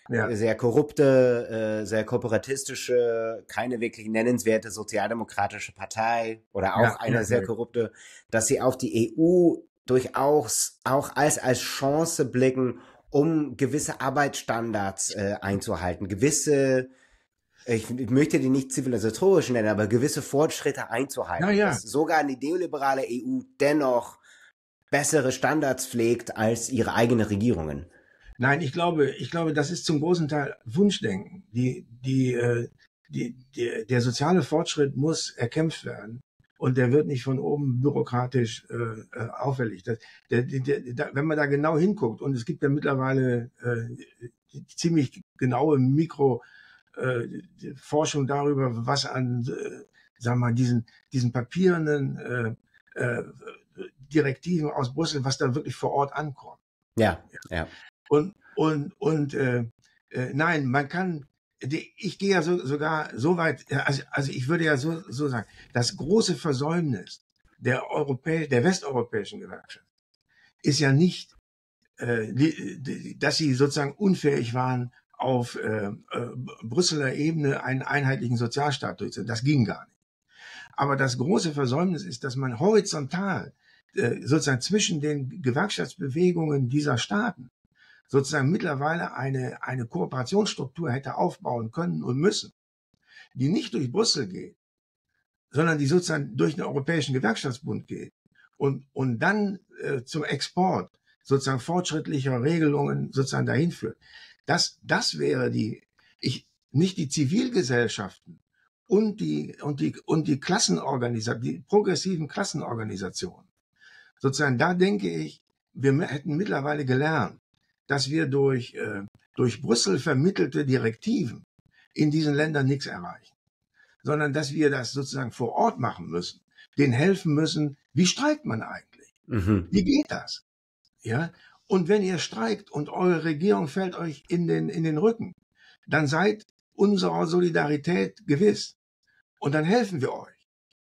Ja. sehr korrupte, äh, sehr kooperatistische, keine wirklich nennenswerte sozialdemokratische Partei oder auch Ja, eine ja, sehr ja. korrupte, dass sie auf die E U durchaus auch als, als Chance blicken, um gewisse Arbeitsstandards äh, einzuhalten, gewisse, ich, ich möchte die nicht zivilisatorisch nennen, aber gewisse Fortschritte Ja, einzuhalten, ja. dass sogar eine neoliberale E U dennoch bessere Standards pflegt als ihre eigenen Regierungen. Nein, ich glaube, ich glaube, das ist zum großen Teil Wunschdenken. Die, die, äh, die, die, der soziale Fortschritt muss erkämpft werden und der wird nicht von oben bürokratisch äh, äh, auffällig. Das, der, der, der, wenn man da genau hinguckt, und es gibt ja mittlerweile äh, ziemlich genaue Mikro äh, Forschung darüber, was an, äh, sagen wir mal, diesen, diesen papierenden äh, äh, Direktiven aus Brüssel, was da wirklich vor Ort ankommt. Ja, ja. Und, und, und äh, äh, nein, man kann, die, ich gehe ja so, sogar so weit, also, also ich würde ja so, so sagen, das große Versäumnis der Europä der westeuropäischen Gewerkschaft ist ja nicht, äh, die, die, dass sie sozusagen unfähig waren, auf äh, äh, Brüsseler Ebene einen einheitlichen Sozialstaat durchzusetzen. Das ging gar nicht. Aber das große Versäumnis ist, dass man horizontal äh, sozusagen zwischen den Gewerkschaftsbewegungen dieser Staaten sozusagen mittlerweile eine, eine Kooperationsstruktur hätte aufbauen können und müssen, die nicht durch Brüssel geht, sondern die sozusagen durch den Europäischen Gewerkschaftsbund geht und, und dann äh, zum Export sozusagen fortschrittlicher Regelungen sozusagen dahin führt. Das, das wäre die, ich, nicht die Zivilgesellschaften und die, und die, und die Klassenorganisationen, die progressiven Klassenorganisationen. Sozusagen, da denke ich, wir hätten mittlerweile gelernt, dass wir durch, äh, durch Brüssel vermittelte Direktiven in diesen Ländern nichts erreichen, sondern dass wir das sozusagen vor Ort machen müssen, denen helfen müssen, wie streikt man eigentlich? Mhm. Wie geht das? Ja? Und wenn ihr streikt und eure Regierung fällt euch in den, in den Rücken, dann seid unserer Solidarität gewiss. Und dann helfen wir euch.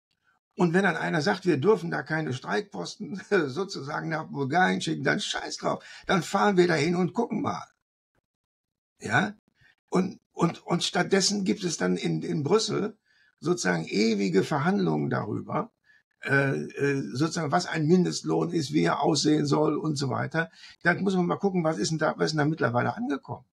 Und wenn dann einer sagt, wir dürfen da keine Streikposten sozusagen nach Bulgarien schicken, dann scheiß drauf. Dann fahren wir dahin und gucken mal. Ja? Und, und, und stattdessen gibt es dann in, in Brüssel sozusagen ewige Verhandlungen darüber, äh, äh, sozusagen, was ein Mindestlohn ist, wie er aussehen soll und so weiter. Dann muss man mal gucken, was ist denn da, was ist denn da mittlerweile angekommen?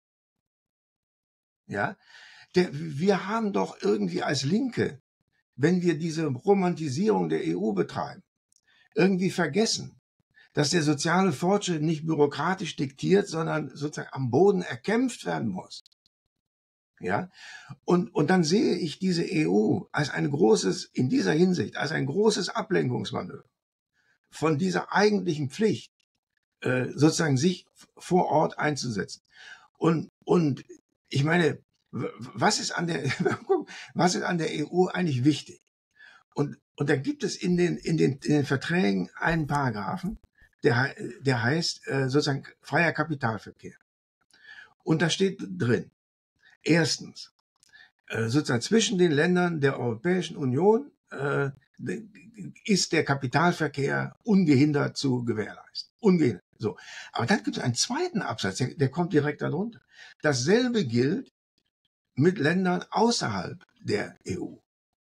Ja? Der, wir haben doch irgendwie als Linke, wenn wir diese Romantisierung der E U betreiben, irgendwie vergessen, dass der soziale Fortschritt nicht bürokratisch diktiert, sondern sozusagen am Boden erkämpft werden muss. Ja, und, und dann sehe ich diese E U als ein großes, in dieser Hinsicht, als ein großes Ablenkungsmanöver von dieser eigentlichen Pflicht, äh, sozusagen sich vor Ort einzusetzen. Und, und ich meine, was ist an der, was ist an der E U eigentlich wichtig? Und, und da gibt es in den, in den, in den Verträgen einen Paragraphen, der, der heißt äh, sozusagen freier Kapitalverkehr. Und da steht drin, erstens, äh, sozusagen zwischen den Ländern der Europäischen Union äh, ist der Kapitalverkehr ungehindert zu gewährleisten. Ungehindert. So. Aber dann gibt es einen zweiten Absatz, der, der kommt direkt darunter. Dasselbe gilt mit Ländern außerhalb der E U.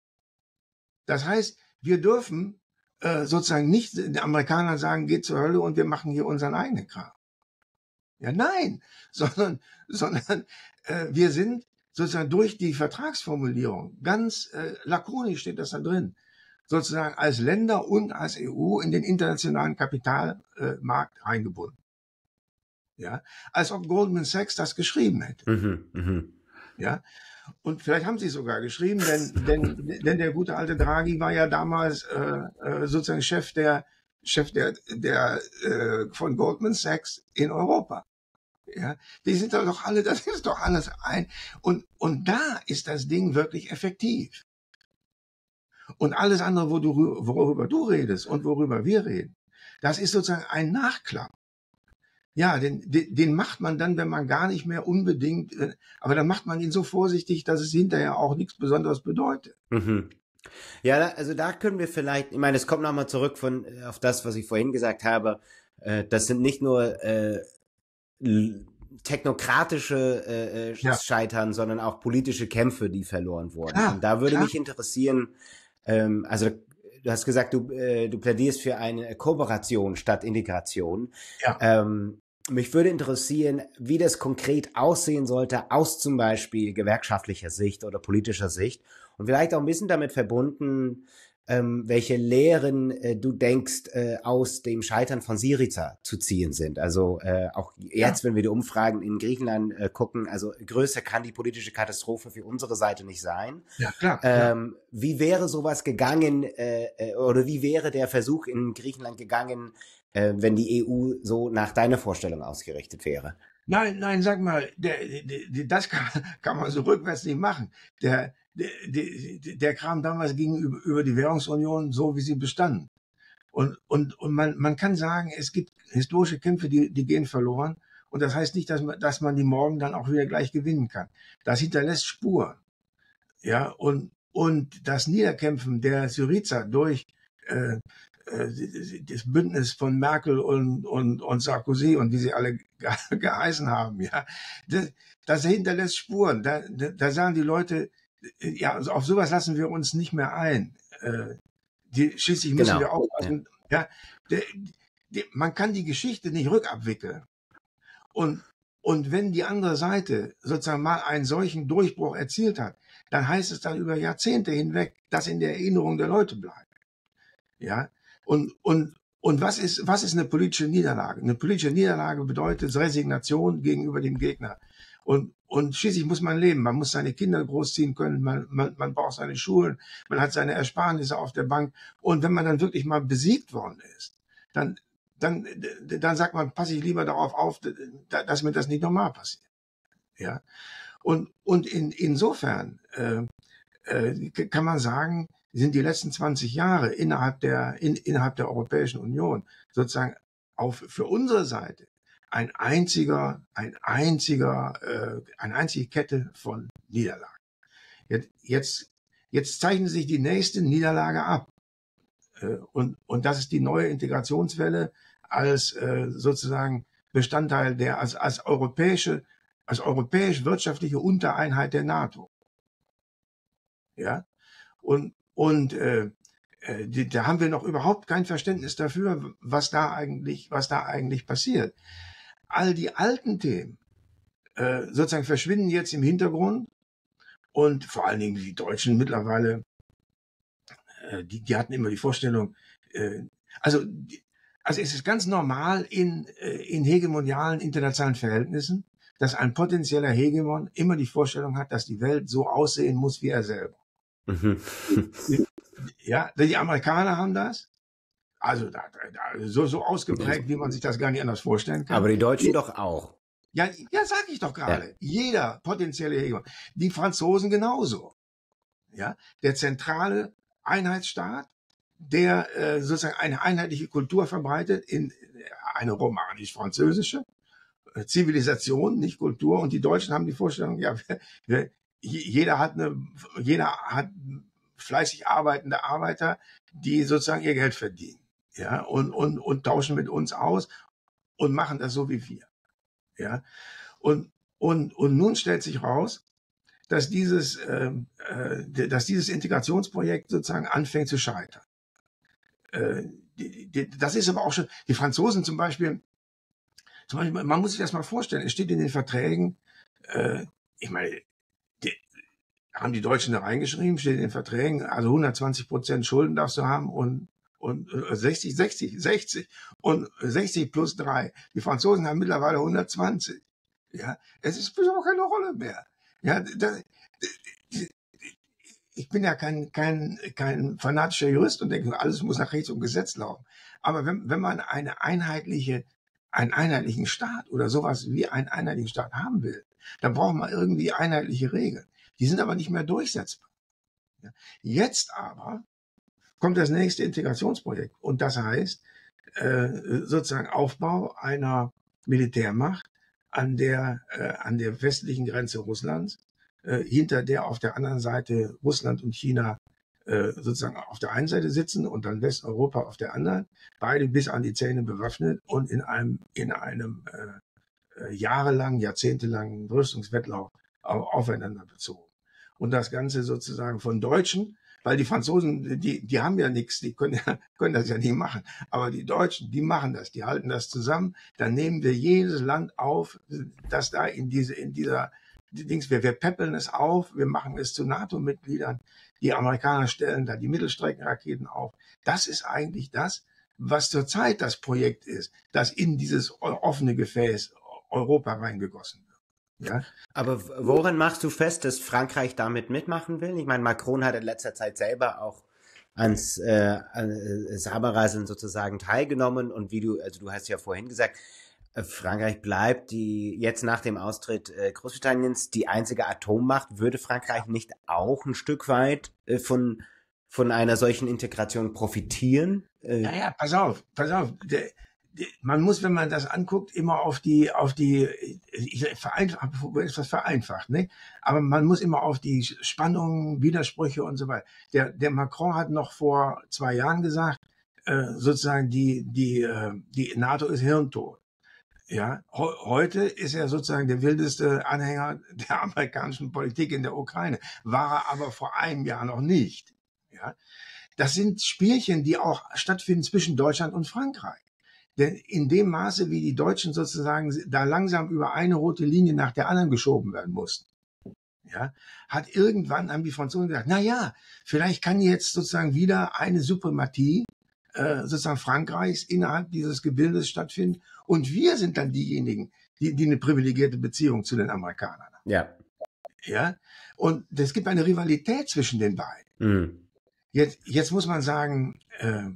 Das heißt, wir dürfen äh, sozusagen nicht den Amerikanern sagen, geht zur Hölle und wir machen hier unseren eigenen Kram. Ja, nein, sondern, sondern äh, wir sind sozusagen durch die Vertragsformulierung, ganz äh, lakonisch steht das da drin, sozusagen als Länder und als E U in den internationalen Kapitalmarkt äh, eingebunden. Ja, als ob Goldman Sachs das geschrieben hätte. Mhm, mh. Ja, und vielleicht haben sie es sogar geschrieben, denn, denn, denn der gute alte Draghi war ja damals äh, äh, sozusagen Chef der Chef der der äh, von Goldman Sachs in Europa. Ja, die sind doch alle, das ist doch alles ein und und da ist das Ding wirklich effektiv. Und alles andere, wo du, worüber du redest und worüber wir reden, das ist sozusagen ein Nachklapp. Ja, den, den, den macht man dann, wenn man gar nicht mehr unbedingt, äh, aber dann macht man ihn so vorsichtig, dass es hinterher auch nichts Besonderes bedeutet. Mhm. Ja, da, also da können wir vielleicht, ich meine, es kommt nochmal zurück von auf das, was ich vorhin gesagt habe. Äh, das sind nicht nur äh, technokratische äh, Ja, Scheitern, sondern auch politische Kämpfe, die verloren wurden. klar, Und da würde klar. mich interessieren, ähm, also du hast gesagt, du, äh, du plädierst für eine Kooperation statt Integration. Ja. Ähm, mich würde interessieren, wie das konkret aussehen sollte, aus zum Beispiel gewerkschaftlicher Sicht oder politischer Sicht. Und vielleicht auch ein bisschen damit verbunden, ähm, welche Lehren äh, du denkst, äh, aus dem Scheitern von Syriza zu ziehen sind. Also äh, auch Ja, jetzt, wenn wir die Umfragen in Griechenland äh, gucken, also größer kann die politische Katastrophe für unsere Seite nicht sein. ja, klar, klar. Ähm, wie wäre sowas gegangen äh, äh, oder wie wäre der Versuch in Griechenland gegangen, äh, wenn die E U so nach deiner Vorstellung ausgerichtet wäre? Nein, nein, sag mal, der, der, der, das kann, kann man so rückwärts nicht machen. Der, der, der, der Kram damals ging über, über die Währungsunion so, wie sie bestanden. Und, und, und man, man kann sagen, es gibt historische Kämpfe, die, die gehen verloren. Und das heißt nicht, dass man, dass man die morgen dann auch wieder gleich gewinnen kann. Das hinterlässt Spuren. Ja, und, und das Niederkämpfen der Syriza durch äh, äh, das Bündnis von Merkel und, und, und Sarkozy und wie sie alle ge geheißen haben, ja, das, das hinterlässt Spuren. Da, da, da sagen die Leute, ja, also auf sowas lassen wir uns nicht mehr ein. Äh, die, schließlich müssen wir Genau. Ja. aufpassen. Ja, der, der, man kann die Geschichte nicht rückabwickeln. Und, und wenn die andere Seite sozusagen mal einen solchen Durchbruch erzielt hat, dann heißt es dann über Jahrzehnte hinweg, dass in der Erinnerung der Leute bleibt. Ja, und, und, und was ist, was ist eine politische Niederlage? Eine politische Niederlage bedeutet Resignation gegenüber dem Gegner. Und, und schließlich muss man leben. Man muss seine Kinder großziehen können. Man, man, man braucht seine Schulen. Man hat seine Ersparnisse auf der Bank. Und wenn man dann wirklich mal besiegt worden ist, dann, dann, dann sagt man, passe ich lieber darauf auf, dass mir das nicht nochmal passiert. Ja. Und, und in, insofern, äh, äh, kann man sagen, sind die letzten zwanzig Jahre innerhalb der, in, innerhalb der Europäischen Union sozusagen auf, für unsere Seite ein einziger, ein einziger, äh, eine einzige Kette von Niederlagen. Jetzt, jetzt, jetzt zeichnet sich die nächste Niederlage ab. Äh, und, und das ist die neue Integrationswelle als äh, sozusagen Bestandteil der, als, als europäische, als europäisch wirtschaftliche Untereinheit der NATO. Ja, und, und äh, äh, die, da haben wir noch überhaupt kein Verständnis dafür, was da eigentlich, was da eigentlich passiert. All die alten Themen äh, sozusagen verschwinden jetzt im Hintergrund und vor allen Dingen die Deutschen mittlerweile, äh, die, die hatten immer die Vorstellung, äh, also, also es ist ganz normal in, äh, in hegemonialen internationalen Verhältnissen, dass ein potenzieller Hegemon immer die Vorstellung hat, dass die Welt so aussehen muss wie er selber. Mhm. Ja, die Amerikaner haben das. Also da, da, so, so ausgeprägt, wie man sich das gar nicht anders vorstellen kann. Aber die Deutschen doch auch. Ja, ja, sag ich doch gerade. Ja. Jeder potenzielle Hegemon. Die Franzosen genauso. Ja, der zentrale Einheitsstaat, der äh, sozusagen eine einheitliche Kultur verbreitet, in eine romanisch-französische äh, Zivilisation, nicht Kultur. Und die Deutschen haben die Vorstellung, ja, wir, jeder hat eine, jeder hat fleißig arbeitende Arbeiter, die sozusagen ihr Geld verdienen, ja, und, und, und tauschen mit uns aus und machen das so wie wir, ja. Und, und, und nun stellt sich raus, dass dieses, äh, äh, dass dieses Integrationsprojekt sozusagen anfängt zu scheitern. Äh, die, die, das ist aber auch schon, die Franzosen zum Beispiel, zum Beispiel, man muss sich das mal vorstellen, es steht in den Verträgen, äh, ich meine, die, haben die Deutschen da reingeschrieben, steht in den Verträgen, also hundertzwanzig Prozent Schulden darfst du haben und, und sechzig, sechzig, sechzig und sechzig plus drei. Die Franzosen haben mittlerweile hundertzwanzig. Ja, es ist auch keine Rolle mehr. Ja, das, ich bin ja kein, kein, kein fanatischer Jurist und denke, alles muss nach Recht und Gesetz laufen. Aber wenn, wenn man eine einheitliche, einen einheitlichen Staat oder sowas wie einen einheitlichen Staat haben will, dann braucht man irgendwie einheitliche Regeln. Die sind aber nicht mehr durchsetzbar. Jetzt aber kommt das nächste Integrationsprojekt. Und das heißt, äh, sozusagen Aufbau einer Militärmacht an der, äh, an der westlichen Grenze Russlands, äh, hinter der auf der anderen Seite Russland und China äh, sozusagen auf der einen Seite sitzen und dann Westeuropa auf der anderen, beide bis an die Zähne bewaffnet und in einem, in einem, äh, äh, jahrelang, jahrzehntelang Rüstungswettlauf au- aufeinander bezogen. Und das Ganze sozusagen von Deutschen, weil die Franzosen, die, die haben ja nichts, die können, ja, können das ja nicht machen. Aber die Deutschen, die machen das, die halten das zusammen. Dann nehmen wir jedes Land auf, das da in diese, in dieser, die Dings, wir, wir peppeln es auf, wir machen es zu NATO-Mitgliedern. Die Amerikaner stellen da die Mittelstreckenraketen auf. Das ist eigentlich das, was zurzeit das Projekt ist, das in dieses offene Gefäß Europa reingegossen wird. Ja? Aber woran machst du fest, dass Frankreich damit mitmachen will? Ich meine, Macron hat in letzter Zeit selber auch ans äh, äh, Saberreisen sozusagen teilgenommen und wie du, also du hast ja vorhin gesagt, äh, Frankreich bleibt die jetzt nach dem Austritt äh, Großbritanniens die einzige Atommacht. Würde Frankreich nicht auch ein Stück weit äh, von von einer solchen Integration profitieren? Äh, Ja, ja, pass auf, pass auf. Der, der, man muss, wenn man das anguckt, immer auf die, auf die, ich vereinfache, etwas vereinfacht, ne? Aber man muss immer auf die Spannungen, Widersprüche und so weiter. Der, der Macron hat noch vor zwei Jahren gesagt, äh, sozusagen die, die, äh, die NATO ist hirntot. Ja, heute ist er sozusagen der wildeste Anhänger der amerikanischen Politik in der Ukraine. War er aber vor einem Jahr noch nicht. Ja, das sind Spielchen, die auch stattfinden zwischen Deutschland und Frankreich. Denn in dem Maße, wie die Deutschen sozusagen da langsam über eine rote Linie nach der anderen geschoben werden mussten, ja, hat irgendwann haben die Franzosen gesagt, na ja, vielleicht kann jetzt sozusagen wieder eine Suprematie äh, sozusagen Frankreichs innerhalb dieses Gebildes stattfinden und wir sind dann diejenigen, die, die eine privilegierte Beziehung zu den Amerikanern haben. ja. Ja, und es gibt eine Rivalität zwischen den beiden. Mhm. Jetzt, jetzt muss man sagen, äh,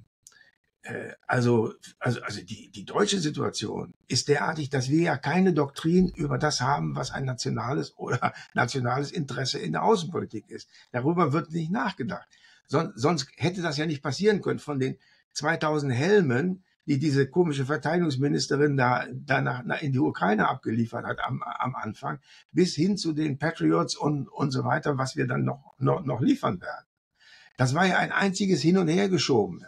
äh, also, also, also die, die deutsche Situation ist derartig, dass wir ja keine Doktrin über das haben, was ein nationales oder nationales Interesse in der Außenpolitik ist. Darüber wird nicht nachgedacht. Son, sonst hätte das ja nicht passieren können. Von den zweitausend Helmen, die diese komische Verteidigungsministerin da, da nach, nach in die Ukraine abgeliefert hat am, am Anfang, bis hin zu den Patriots und, und so weiter, was wir dann noch, noch, noch liefern werden. Das war ja ein einziges Hin- und Hergeschoben.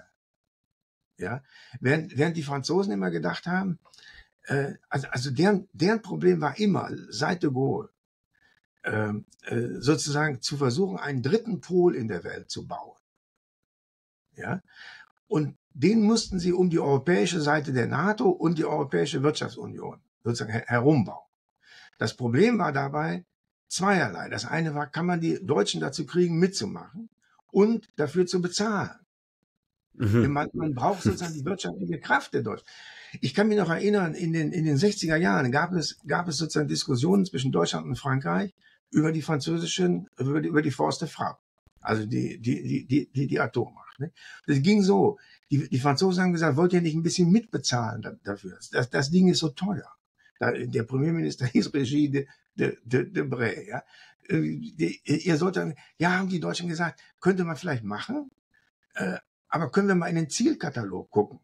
Ja, während, während die Franzosen immer gedacht haben, äh, also, also deren, deren Problem war immer, seit de Gaulle, äh, äh, sozusagen zu versuchen, einen dritten Pol in der Welt zu bauen. Ja, und den mussten sie um die europäische Seite der NATO und die Europäische Wirtschaftsunion sozusagen her herumbauen. Das Problem war dabei zweierlei. Das eine war, kann man die Deutschen dazu kriegen, mitzumachen und dafür zu bezahlen. Mhm. Man, man braucht sozusagen die wirtschaftliche Kraft der Deutschen. Ich kann mich noch erinnern, in den, in den sechziger Jahren gab es, gab es sozusagen Diskussionen zwischen Deutschland und Frankreich über die französischen, über die, über die Force de Frappe. Also die, die, die, die, die, die Atommacht. Ne? Das ging so. Die, die Franzosen haben gesagt, wollt ihr nicht ein bisschen mitbezahlen da, dafür? Das, das Ding ist so teuer. Da, der Premierminister hieß Régis de, de, de, de Bray, ja. Die, ihr sollt dann, ja, haben die Deutschen gesagt, könnte man vielleicht machen, äh, aber können wir mal in den Zielkatalog gucken?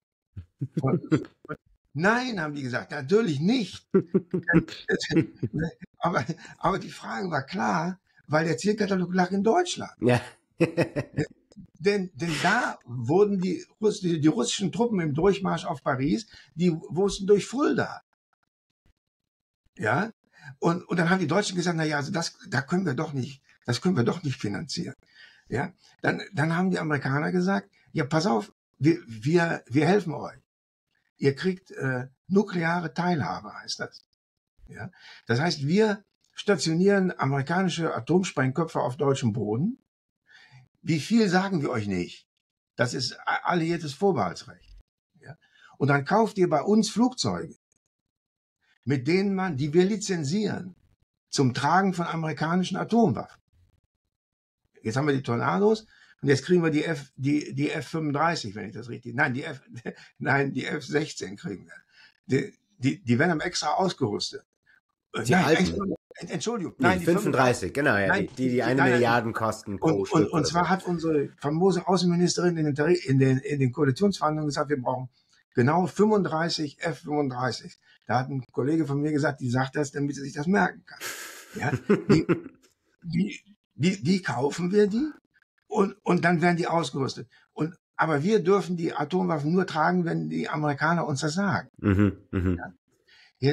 Nein, haben die gesagt, natürlich nicht. aber, aber die Frage war klar, weil der Zielkatalog lag in Deutschland. Ja. denn, denn da wurden die, die, die russischen Truppen im Durchmarsch auf Paris, die wussten durch Fulda. Ja, und, und dann haben die Deutschen gesagt, na ja, also das, da können wir doch nicht, das können wir doch nicht finanzieren. Ja, dann, dann haben die Amerikaner gesagt, ja, pass auf, wir, wir, wir helfen euch. Ihr kriegt äh, nukleare Teilhabe, heißt das. Ja, das heißt, wir stationieren amerikanische Atomsprengköpfe auf deutschem Boden. Wie viel sagen wir euch nicht? Das ist alliiertes Vorbehaltsrecht. Ja, und dann kauft ihr bei uns Flugzeuge, mit denen man, die wir lizenzieren, zum Tragen von amerikanischen Atomwaffen. Jetzt haben wir die Tornados und jetzt kriegen wir die F, die, die F fünfunddreißig, wenn ich das richtig, nein, die F, nein, die F sechzehn kriegen wir. Die, die, die werden extra ausgerüstet. Die nein, alten. Entschuldigung, Nee, nein, die fünfunddreißig, genau, ja, nein, die, die, die eine nein, Milliarden kosten pro und, Stück. Und, und zwar so. hat unsere famose Außenministerin in den, in den, in den Koalitionsverhandlungen gesagt, wir brauchen genau fünfunddreißig F fünfunddreißig. Da hat ein Kollege von mir gesagt, die sagt das, damit sie sich das merken kann. Ja, die, die, die, die kaufen wir die und, und dann werden die ausgerüstet. Und, aber wir dürfen die Atomwaffen nur tragen, wenn die Amerikaner uns das sagen. Mhm, mhm. Ja? Jetzt,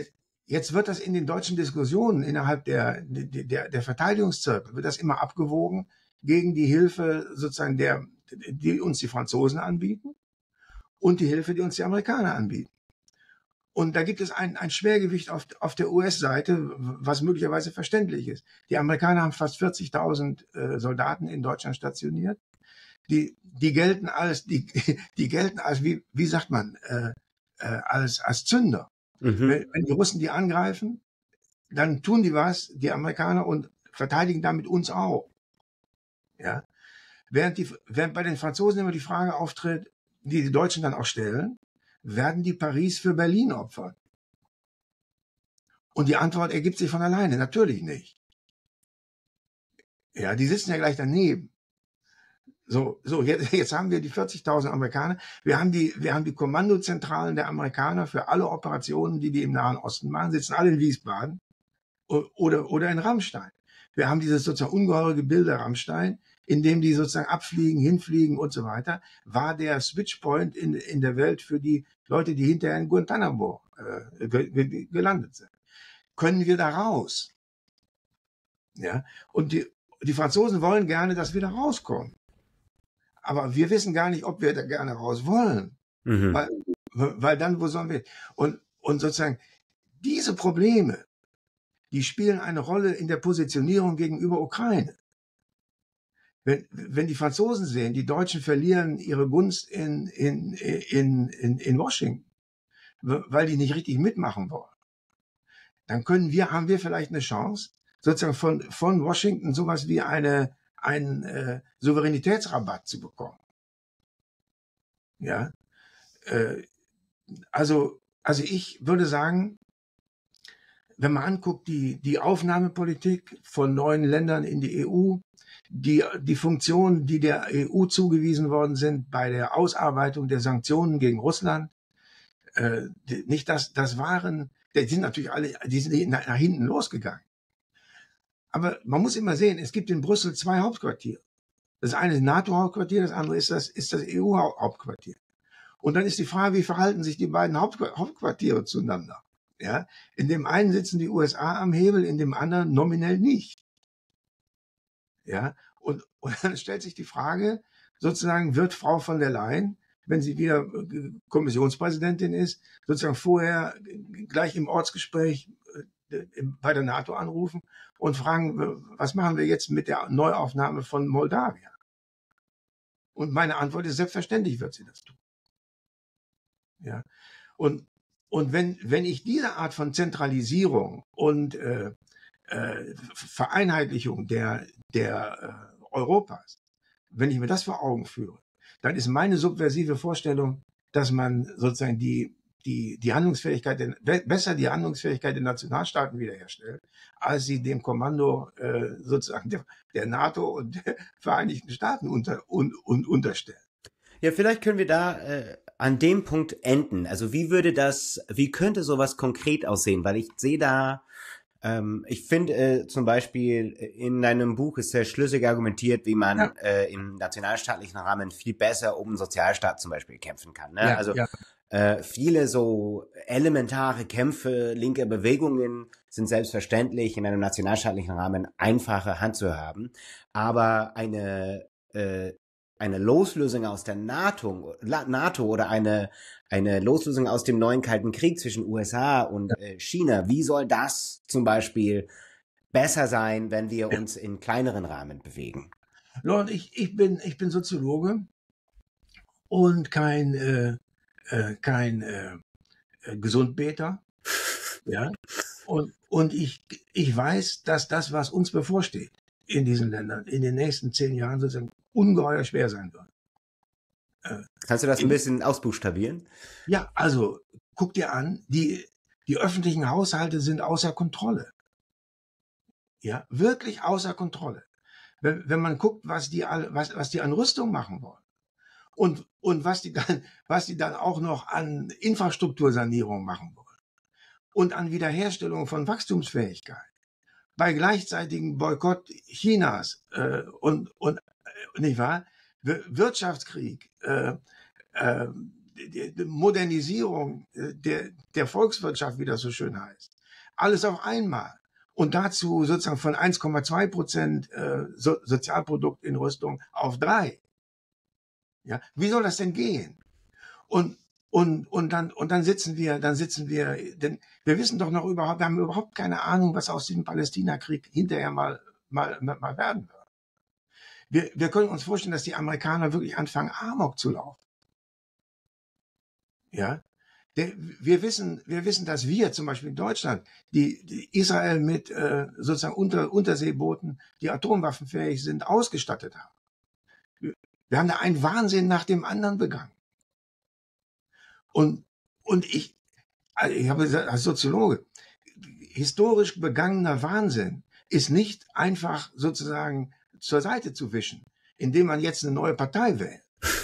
jetzt wird das in den deutschen Diskussionen innerhalb der, der, der Verteidigungszirkel, wird das immer abgewogen gegen die Hilfe sozusagen der, die uns die Franzosen anbieten und die Hilfe, die uns die Amerikaner anbieten. Und da gibt es ein, ein Schwergewicht auf, auf der U S-Seite, was möglicherweise verständlich ist. Die Amerikaner haben fast vierzigtausend äh, Soldaten in Deutschland stationiert. Die, die gelten als, die, die gelten als, wie, wie sagt man, äh, äh, als, als Zünder. Mhm. Wenn, wenn die Russen die angreifen, dann tun die was, die Amerikaner, und verteidigen damit uns auch. Ja. Während, die, während bei den Franzosen immer die Frage auftritt, die die Deutschen dann auch stellen, werden die Paris für Berlin opfern? Und die Antwort ergibt sich von alleine, natürlich nicht. Ja, die sitzen ja gleich daneben. So, so jetzt, jetzt haben wir die vierzigtausend Amerikaner. Wir haben die, wir haben die Kommandozentralen der Amerikaner für alle Operationen, die die im Nahen Osten machen, sitzen alle in Wiesbaden oder, oder in Ramstein. Wir haben dieses sozusagen ungeheure Gebilde Ramstein, in dem die sozusagen abfliegen, hinfliegen und so weiter, war der Switchpoint in, in der Welt für die Leute, die hinterher in Guantanamo äh, ge, ge, gelandet sind. Können wir da raus? Ja, und die, die Franzosen wollen gerne, dass wir da rauskommen. Aber wir wissen gar nicht, ob wir da gerne raus wollen. Mhm. Weil, weil dann, wo sollen wir? Und, und sozusagen diese Probleme, die spielen eine Rolle in der Positionierung gegenüber Ukraine. Wenn, wenn die Franzosen sehen, die Deutschen verlieren ihre Gunst in, in, in, in, in Washington, weil die nicht richtig mitmachen wollen, dann können wir, haben wir vielleicht eine Chance, sozusagen von, von Washington sowas wie eine, einen äh, Souveränitätsrabatt zu bekommen. Ja, äh, also, also ich würde sagen, wenn man anguckt, die, die Aufnahmepolitik von neuen Ländern in die E U, die, die Funktionen, die der E U zugewiesen worden sind bei der Ausarbeitung der Sanktionen gegen Russland, äh, die, nicht das, das waren, die sind natürlich alle, die sind nach, nach hinten losgegangen. Aber man muss immer sehen, es gibt in Brüssel zwei Hauptquartiere. Das eine ist NATO-Hauptquartier, das andere ist das, ist das E U-Hauptquartier. Und dann ist die Frage, wie verhalten sich die beiden Hauptquartiere zueinander? Ja, in dem einen sitzen die U S A am Hebel, in dem anderen nominell nicht. Ja, und, und dann stellt sich die Frage, sozusagen, wird Frau von der Leyen, wenn sie wieder Kommissionspräsidentin ist, sozusagen vorher gleich im Ortsgespräch bei der NATO anrufen und fragen, was machen wir jetzt mit der Neuaufnahme von Moldawien? Und meine Antwort ist, selbstverständlich wird sie das tun. Ja, und Und wenn, wenn ich diese Art von Zentralisierung und äh, äh, Vereinheitlichung der, der äh, Europas, wenn ich mir das vor Augen führe, dann ist meine subversive Vorstellung, dass man sozusagen die, die, die Handlungsfähigkeit, der, besser die Handlungsfähigkeit der Nationalstaaten wiederherstellt, als sie dem Kommando äh, sozusagen der, der NATO und der Vereinigten Staaten unter, un, un, unterstellt. Ja, vielleicht können wir da äh, an dem Punkt enden. Also wie würde das, wie könnte sowas konkret aussehen? Weil ich sehe da, ähm, ich finde äh, zum Beispiel in deinem Buch ist sehr schlüssig argumentiert, wie man ja. äh, im nationalstaatlichen Rahmen viel besser um einen Sozialstaat zum Beispiel kämpfen kann. Ne? Ja, also ja. Äh, viele so elementare Kämpfe linker Bewegungen sind selbstverständlich in einem nationalstaatlichen Rahmen einfacher handzuhaben. Aber eine äh, eine Loslösung aus der NATO, NATO oder eine eine Loslösung aus dem neuen Kalten Krieg zwischen U S A und äh, China, wie soll das zum Beispiel besser sein, wenn wir uns in kleineren Rahmen bewegen? Lord, ich, ich bin ich bin Soziologe und kein äh, äh, kein äh, Gesundbeter, ja, und und ich ich weiß, dass das, was uns bevorsteht in diesen Ländern in den nächsten zehn Jahren sozusagen ungeheuer schwer sein wird. Äh, Kannst du das ein bisschen ausbuchstabieren? Ja, also guck dir an, die, die öffentlichen Haushalte sind außer Kontrolle. Ja, wirklich außer Kontrolle. Wenn, wenn man guckt, was die, was, was die an Rüstung machen wollen und, und was die dann, was die dann auch noch an Infrastruktursanierung machen wollen und an Wiederherstellung von Wachstumsfähigkeit bei gleichzeitigem Boykott Chinas äh, und, und äh, nicht wahr? Wirtschaftskrieg, äh, äh, die, die Modernisierung der, der Volkswirtschaft, wie das so schön heißt. Alles auf einmal. Und dazu sozusagen von eins Komma zwei Prozent äh, so Sozialprodukt in Rüstung auf drei. Ja, wie soll das denn gehen? Und und und dann und dann sitzen wir, dann sitzen wir, denn wir wissen doch noch überhaupt, wir haben überhaupt keine Ahnung, was aus diesem Palästina-Krieg hinterher mal mal mal werden wird. Wir wir können uns vorstellen, dass die Amerikaner wirklich anfangen, Amok zu laufen. Ja. Wir wissen, wir wissen, dass wir zum Beispiel in Deutschland, die, die Israel mit äh, sozusagen unter, Unterseebooten, die atomwaffenfähig sind, ausgestattet haben. Wir, wir haben da einen Wahnsinn nach dem anderen begangen. Und, und ich, also ich habe gesagt, als Soziologe, historisch begangener Wahnsinn ist nicht einfach sozusagen zur Seite zu wischen, indem man jetzt eine neue Partei wählt.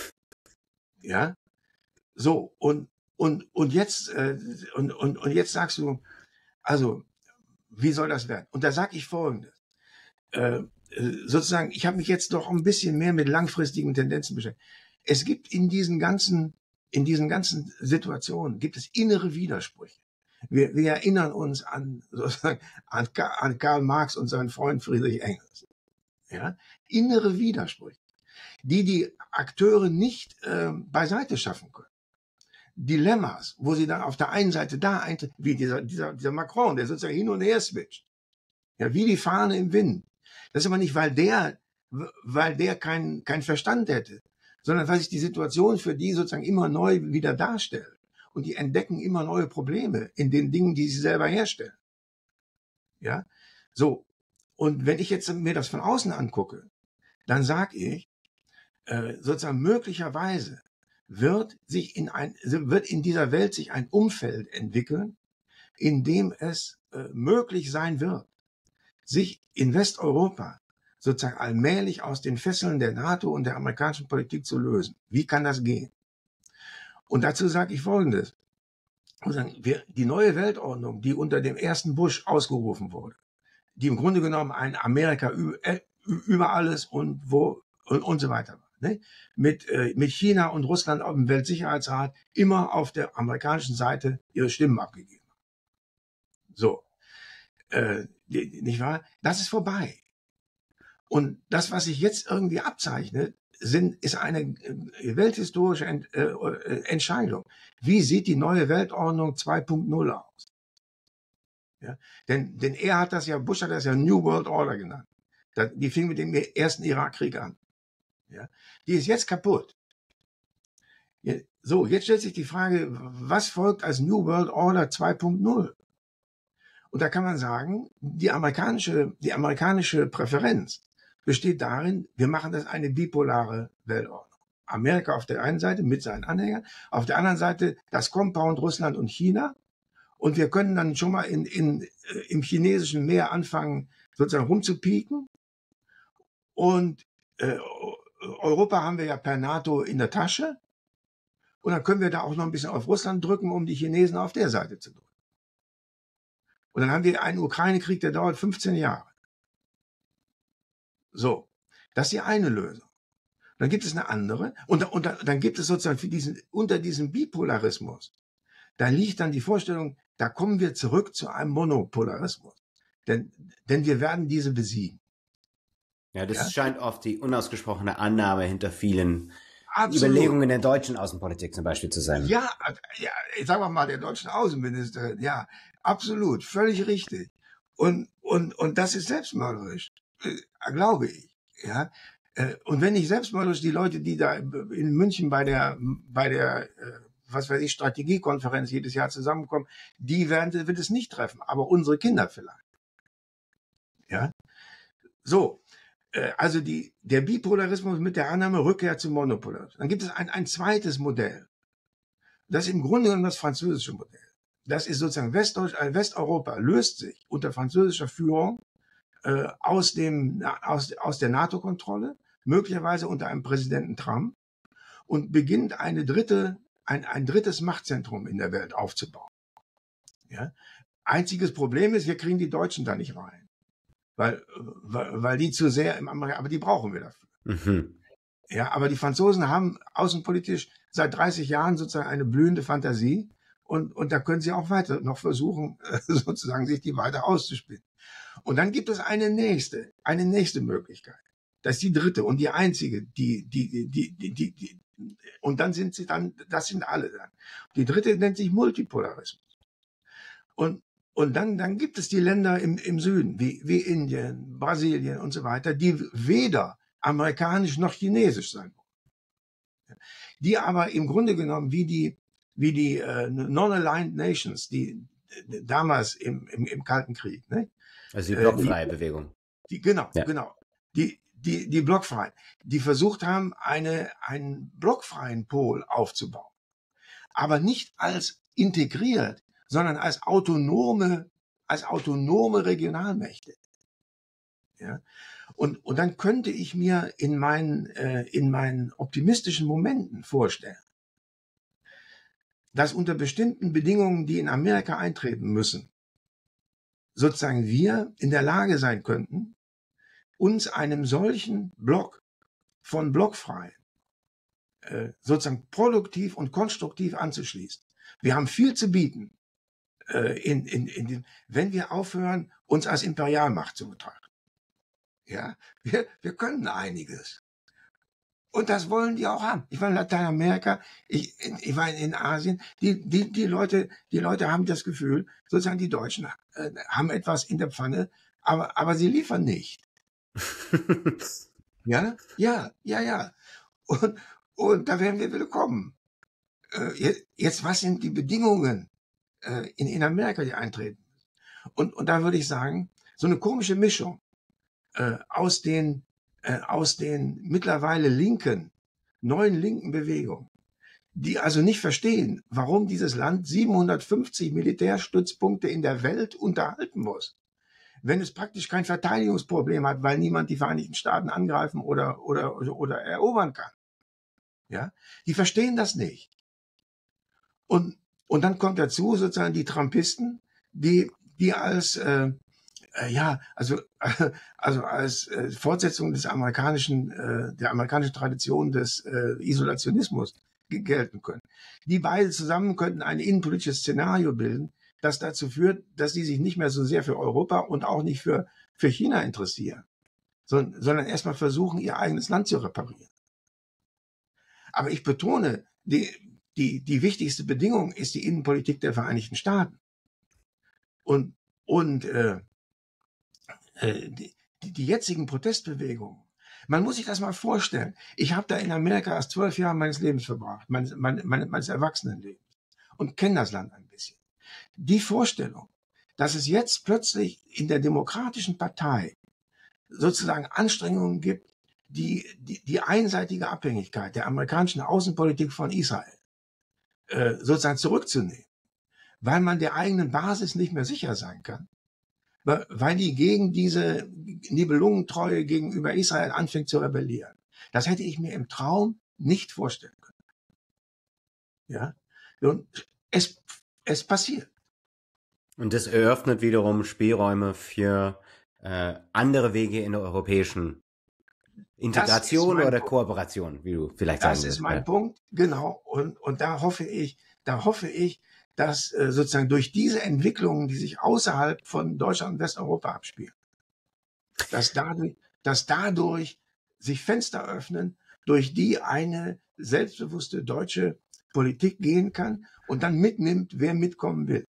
Ja, so, und Und, und, jetzt, äh, und, und, und jetzt sagst du, also, wie soll das werden? Und da sage ich Folgendes. Äh, sozusagen, ich habe mich jetzt doch ein bisschen mehr mit langfristigen Tendenzen beschäftigt. Es gibt in diesen ganzen, in diesen ganzen Situationen, gibt es innere Widersprüche. Wir, wir erinnern uns an, sozusagen, an, an Karl Marx und seinen Freund Friedrich Engels. Ja? Innere Widersprüche, die die Akteure nicht äh, beiseite schaffen können. Dilemmas, wo sie dann auf der einen Seite da eintritt, wie dieser, dieser, dieser Macron, der sozusagen hin und her switcht. Ja, wie die Fahne im Wind. Das ist aber nicht, weil der, weil der keinen kein Verstand hätte, sondern weil sich die Situation für die sozusagen immer neu wieder darstellt. Und die entdecken immer neue Probleme in den Dingen, die sie selber herstellen. Ja, so. Und wenn ich jetzt mir das von außen angucke, dann sage ich, äh, sozusagen möglicherweise wird sich in ein, wird in dieser Welt sich ein Umfeld entwickeln, in dem es äh, möglich sein wird, sich in Westeuropa sozusagen allmählich aus den Fesseln der NATO und der amerikanischen Politik zu lösen. Wie kann das gehen? Und dazu sage ich Folgendes. Wir, die neue Weltordnung, die unter dem ersten Bush ausgerufen wurde, die im Grunde genommen ein Amerika über, über alles und wo und, und so weiter war. Ne? Mit, äh, mit China und Russland auf dem Weltsicherheitsrat immer auf der amerikanischen Seite ihre Stimmen abgegeben. So, äh, die, nicht wahr? Das ist vorbei. Und das, was sich jetzt irgendwie abzeichnet, sind, ist eine äh, welthistorische Ent, äh, Entscheidung. Wie sieht die neue Weltordnung zwei Punkt null aus? Ja? Denn, denn er hat das ja, Bush hat das ja New World Order genannt. Die fing mit dem ersten Irakkrieg an. Ja, die ist jetzt kaputt. Ja, so, jetzt stellt sich die Frage, was folgt als New World Order zwei Punkt null? Und da kann man sagen, die amerikanische, die amerikanische Präferenz besteht darin, wir machen das eine bipolare Weltordnung. Amerika auf der einen Seite mit seinen Anhängern, auf der anderen Seite das Compound Russland und China. Und wir können dann schon mal in, in, im chinesischen Meer anfangen, sozusagen rumzupieken. Und äh, Europa haben wir ja per NATO in der Tasche. Und dann können wir da auch noch ein bisschen auf Russland drücken, um die Chinesen auf der Seite zu drücken. Und dann haben wir einen Ukraine-Krieg, der dauert fünfzehn Jahre. So, das ist die eine Lösung. Dann gibt es eine andere. Und, und dann gibt es sozusagen für diesen, unter diesem Bipolarismus, da liegt dann die Vorstellung, da kommen wir zurück zu einem Monopolarismus. Denn, denn wir werden diese besiegen. Ja, das Ja? scheint oft die unausgesprochene Annahme hinter vielen Absolut. Überlegungen der deutschen Außenpolitik zum Beispiel zu sein. Ja, ja, sagen wir mal, der deutschen Außenministerin, ja, absolut, völlig richtig. Und, und, und das ist selbstmörderisch, äh, glaube ich, ja. Äh, und wenn nicht selbstmörderisch, die Leute, die da in München bei der, bei der, äh, was weiß ich, Strategiekonferenz jedes Jahr zusammenkommen, die werden, wird es nicht treffen, aber unsere Kinder vielleicht. Ja. So. Also die, der Bipolarismus mit der Annahme Rückkehr zum Monopolarismus. Dann gibt es ein, ein zweites Modell. Das ist im Grunde genommen das französische Modell. Das ist sozusagen Westdeutsch, äh, Westeuropa löst sich unter französischer Führung äh, aus, dem, aus, aus der NATO-Kontrolle, möglicherweise unter einem Präsidenten Trump, und beginnt eine dritte, ein, ein drittes Machtzentrum in der Welt aufzubauen. Ja? Einziges Problem ist, wir kriegen die Deutschen da nicht rein. Weil, weil, weil die zu sehr im Amerika, aber die brauchen wir dafür. Mhm. Ja, aber die Franzosen haben außenpolitisch seit dreißig Jahren sozusagen eine blühende Fantasie und, und da können sie auch weiter noch versuchen, sozusagen sich die weiter auszuspinnen. Und dann gibt es eine nächste, eine nächste Möglichkeit. Das ist die dritte und die einzige, die, die, die, die, die, die und dann sind sie dann, das sind alle dann. Die dritte nennt sich Multipolarismus. Und, und dann, dann gibt es die Länder im, im Süden, wie, wie Indien, Brasilien und so weiter, die weder amerikanisch noch chinesisch sein wollen. Die aber im Grunde genommen wie die, wie die äh, Non-Aligned Nations, die äh, damals im, im, im Kalten Krieg, ne? Also die blockfreie äh, die, Bewegung. Die, genau, ja. genau. Die, die, die blockfreien, die versucht haben, eine, einen blockfreien Pol aufzubauen. Aber nicht als integriert, sondern als autonome, als autonome Regionalmächte. Ja? Und, und dann könnte ich mir in meinen, äh, in meinen optimistischen Momenten vorstellen, dass unter bestimmten Bedingungen, die in Amerika eintreten müssen, sozusagen wir in der Lage sein könnten, uns einem solchen Block von Blockfreien äh, sozusagen produktiv und konstruktiv anzuschließen. Wir haben viel zu bieten, äh, in, in, in den, wenn wir aufhören, uns als Imperialmacht zu betrachten. Ja, wir, wir können einiges. Und das wollen die auch haben. Ich war in Lateinamerika, ich, ich war in Asien. Die, die, die Leute, die Leute haben das Gefühl, sozusagen die Deutschen äh, haben etwas in der Pfanne, aber, aber sie liefern nicht. Ja, ja, ja, ja. Und, und da werden wir willkommen. Äh, jetzt, jetzt, was sind die Bedingungen äh, in, in Amerika, die eintreten? Und, und da würde ich sagen, so eine komische Mischung äh, aus den, äh, aus den mittlerweile linken, neuen linken Bewegungen, die also nicht verstehen, warum dieses Land siebenhundertfünfzig Militärstützpunkte in der Welt unterhalten muss, wenn es praktisch kein Verteidigungsproblem hat, weil niemand die Vereinigten Staaten angreifen oder, oder, oder, oder erobern kann. Ja, die verstehen das nicht. Und, und dann kommt dazu sozusagen die Trumpisten, die, die als, äh, äh, ja, also, äh, also als äh, Fortsetzung des amerikanischen, äh, der amerikanischen Tradition des äh, Isolationismus gelten können. Die beiden zusammen könnten ein innenpolitisches Szenario bilden, das dazu führt, dass sie sich nicht mehr so sehr für Europa und auch nicht für, für China interessieren, sondern, sondern erstmal versuchen, ihr eigenes Land zu reparieren. Aber ich betone, die, die, die wichtigste Bedingung ist die Innenpolitik der Vereinigten Staaten. Und, und äh, äh, die, die jetzigen Protestbewegungen, man muss sich das mal vorstellen. Ich habe da in Amerika erst zwölf Jahre meines Lebens verbracht, meines, meines, meines Erwachsenenlebens, und kenne das Land ein bisschen. Die Vorstellung, dass es jetzt plötzlich in der Demokratischen Partei sozusagen Anstrengungen gibt, die, die, die einseitige Abhängigkeit der amerikanischen Außenpolitik von Israel äh, sozusagen zurückzunehmen, weil man der eigenen Basis nicht mehr sicher sein kann, weil die gegen diese Nibelungentreue gegenüber Israel anfängt zu rebellieren. Das hätte ich mir im Traum nicht vorstellen können. Ja, und es, es passiert. Und das eröffnet wiederum Spielräume für äh, andere Wege in der europäischen Integration oder Punkt. Kooperation, wie du vielleicht das sagen Das ist willst, mein ja. Punkt, genau. Und, und da hoffe ich, da hoffe ich, dass äh, sozusagen durch diese Entwicklungen, die sich außerhalb von Deutschland und Westeuropa abspielen, dass dadurch, dass dadurch sich Fenster öffnen, durch die eine selbstbewusste deutsche Politik gehen kann und dann mitnimmt, wer mitkommen will.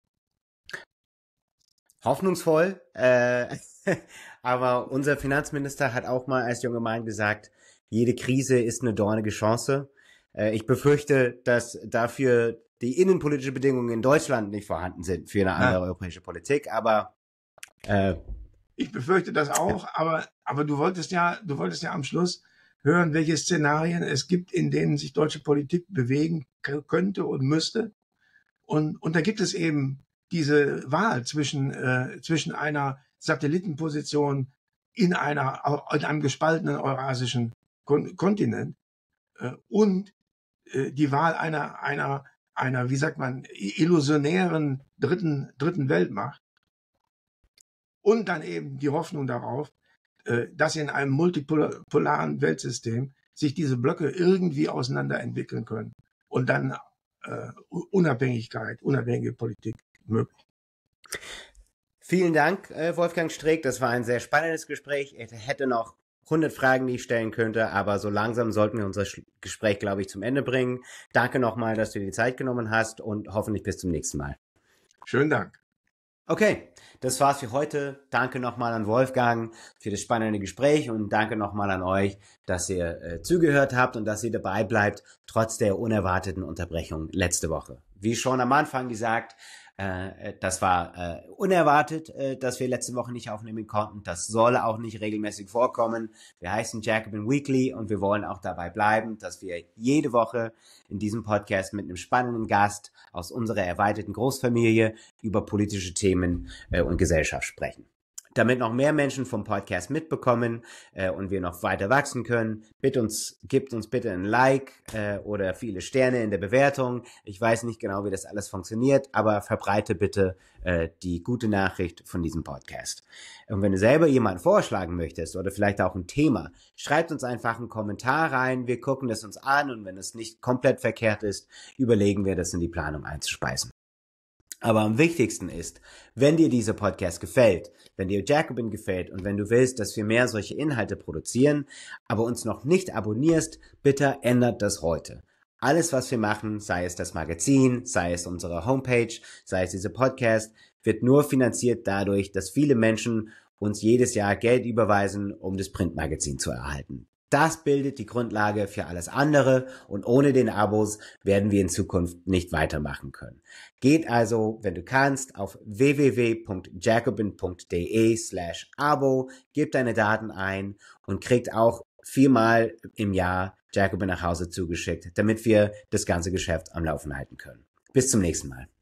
Hoffnungsvoll, äh, aber unser Finanzminister hat auch mal als junger Mann gesagt, jede Krise ist eine dornige Chance. Äh, ich befürchte, dass dafür die innenpolitischen Bedingungen in Deutschland nicht vorhanden sind für eine andere ja. europäische Politik, aber äh, ich befürchte das auch, ja. aber aber du wolltest ja, du wolltest ja am Schluss hören, welche Szenarien es gibt, in denen sich deutsche Politik bewegen könnte und müsste. Und und da gibt es eben diese Wahl zwischen äh, zwischen einer Satellitenposition in einer in einem gespaltenen eurasischen Kon- Kontinent äh, und äh, die Wahl einer einer einer, wie sagt man, illusionären dritten, dritten Weltmacht und dann eben die Hoffnung darauf, äh, dass in einem multipolaren Weltsystem sich diese Blöcke irgendwie auseinanderentwickeln können und dann äh, Unabhängigkeit, unabhängige Politik möglich. Vielen Dank, äh, Wolfgang Streeck. Das war ein sehr spannendes Gespräch. Ich hätte noch hundert Fragen, die ich stellen könnte, aber so langsam sollten wir unser Gespräch, glaube ich, zum Ende bringen. Danke nochmal, dass du dir die Zeit genommen hast und hoffentlich bis zum nächsten Mal. Schönen Dank. Okay, das war's für heute. Danke nochmal an Wolfgang für das spannende Gespräch und danke nochmal an euch, dass ihr äh, zugehört habt und dass ihr dabei bleibt, trotz der unerwarteten Unterbrechung letzte Woche. Wie schon am Anfang gesagt, äh, das war äh, unerwartet, äh, dass wir letzte Woche nicht aufnehmen konnten. Das soll auch nicht regelmäßig vorkommen. Wir heißen Jacobin Weekly und wir wollen auch dabei bleiben, dass wir jede Woche in diesem Podcast mit einem spannenden Gast aus unserer erweiterten Großfamilie über politische Themen äh, und Gesellschaft sprechen. Damit noch mehr Menschen vom Podcast mitbekommen äh, und wir noch weiter wachsen können, bitte uns, gebt uns bitte ein Like äh, oder viele Sterne in der Bewertung. Ich weiß nicht genau, wie das alles funktioniert, aber verbreite bitte äh, die gute Nachricht von diesem Podcast. Und wenn du selber jemanden vorschlagen möchtest oder vielleicht auch ein Thema, schreibt uns einfach einen Kommentar rein. Wir gucken es uns an und wenn es nicht komplett verkehrt ist, überlegen wir, das in die Planung einzuspeisen. Aber am wichtigsten ist, wenn dir dieser Podcast gefällt, wenn dir Jacobin gefällt und wenn du willst, dass wir mehr solche Inhalte produzieren, aber uns noch nicht abonnierst, bitte ändert das heute. Alles, was wir machen, sei es das Magazin, sei es unsere Homepage, sei es dieser Podcast, wird nur finanziert dadurch, dass viele Menschen uns jedes Jahr Geld überweisen, um das Printmagazin zu erhalten. Das bildet die Grundlage für alles andere und ohne den Abos werden wir in Zukunft nicht weitermachen können. Geht also, wenn du kannst, auf w w w punkt jacobin punkt d e slash abo, gebt deine Daten ein und kriegt auch viermal im Jahr Jacobin nach Hause zugeschickt, damit wir das ganze Geschäft am Laufen halten können. Bis zum nächsten Mal.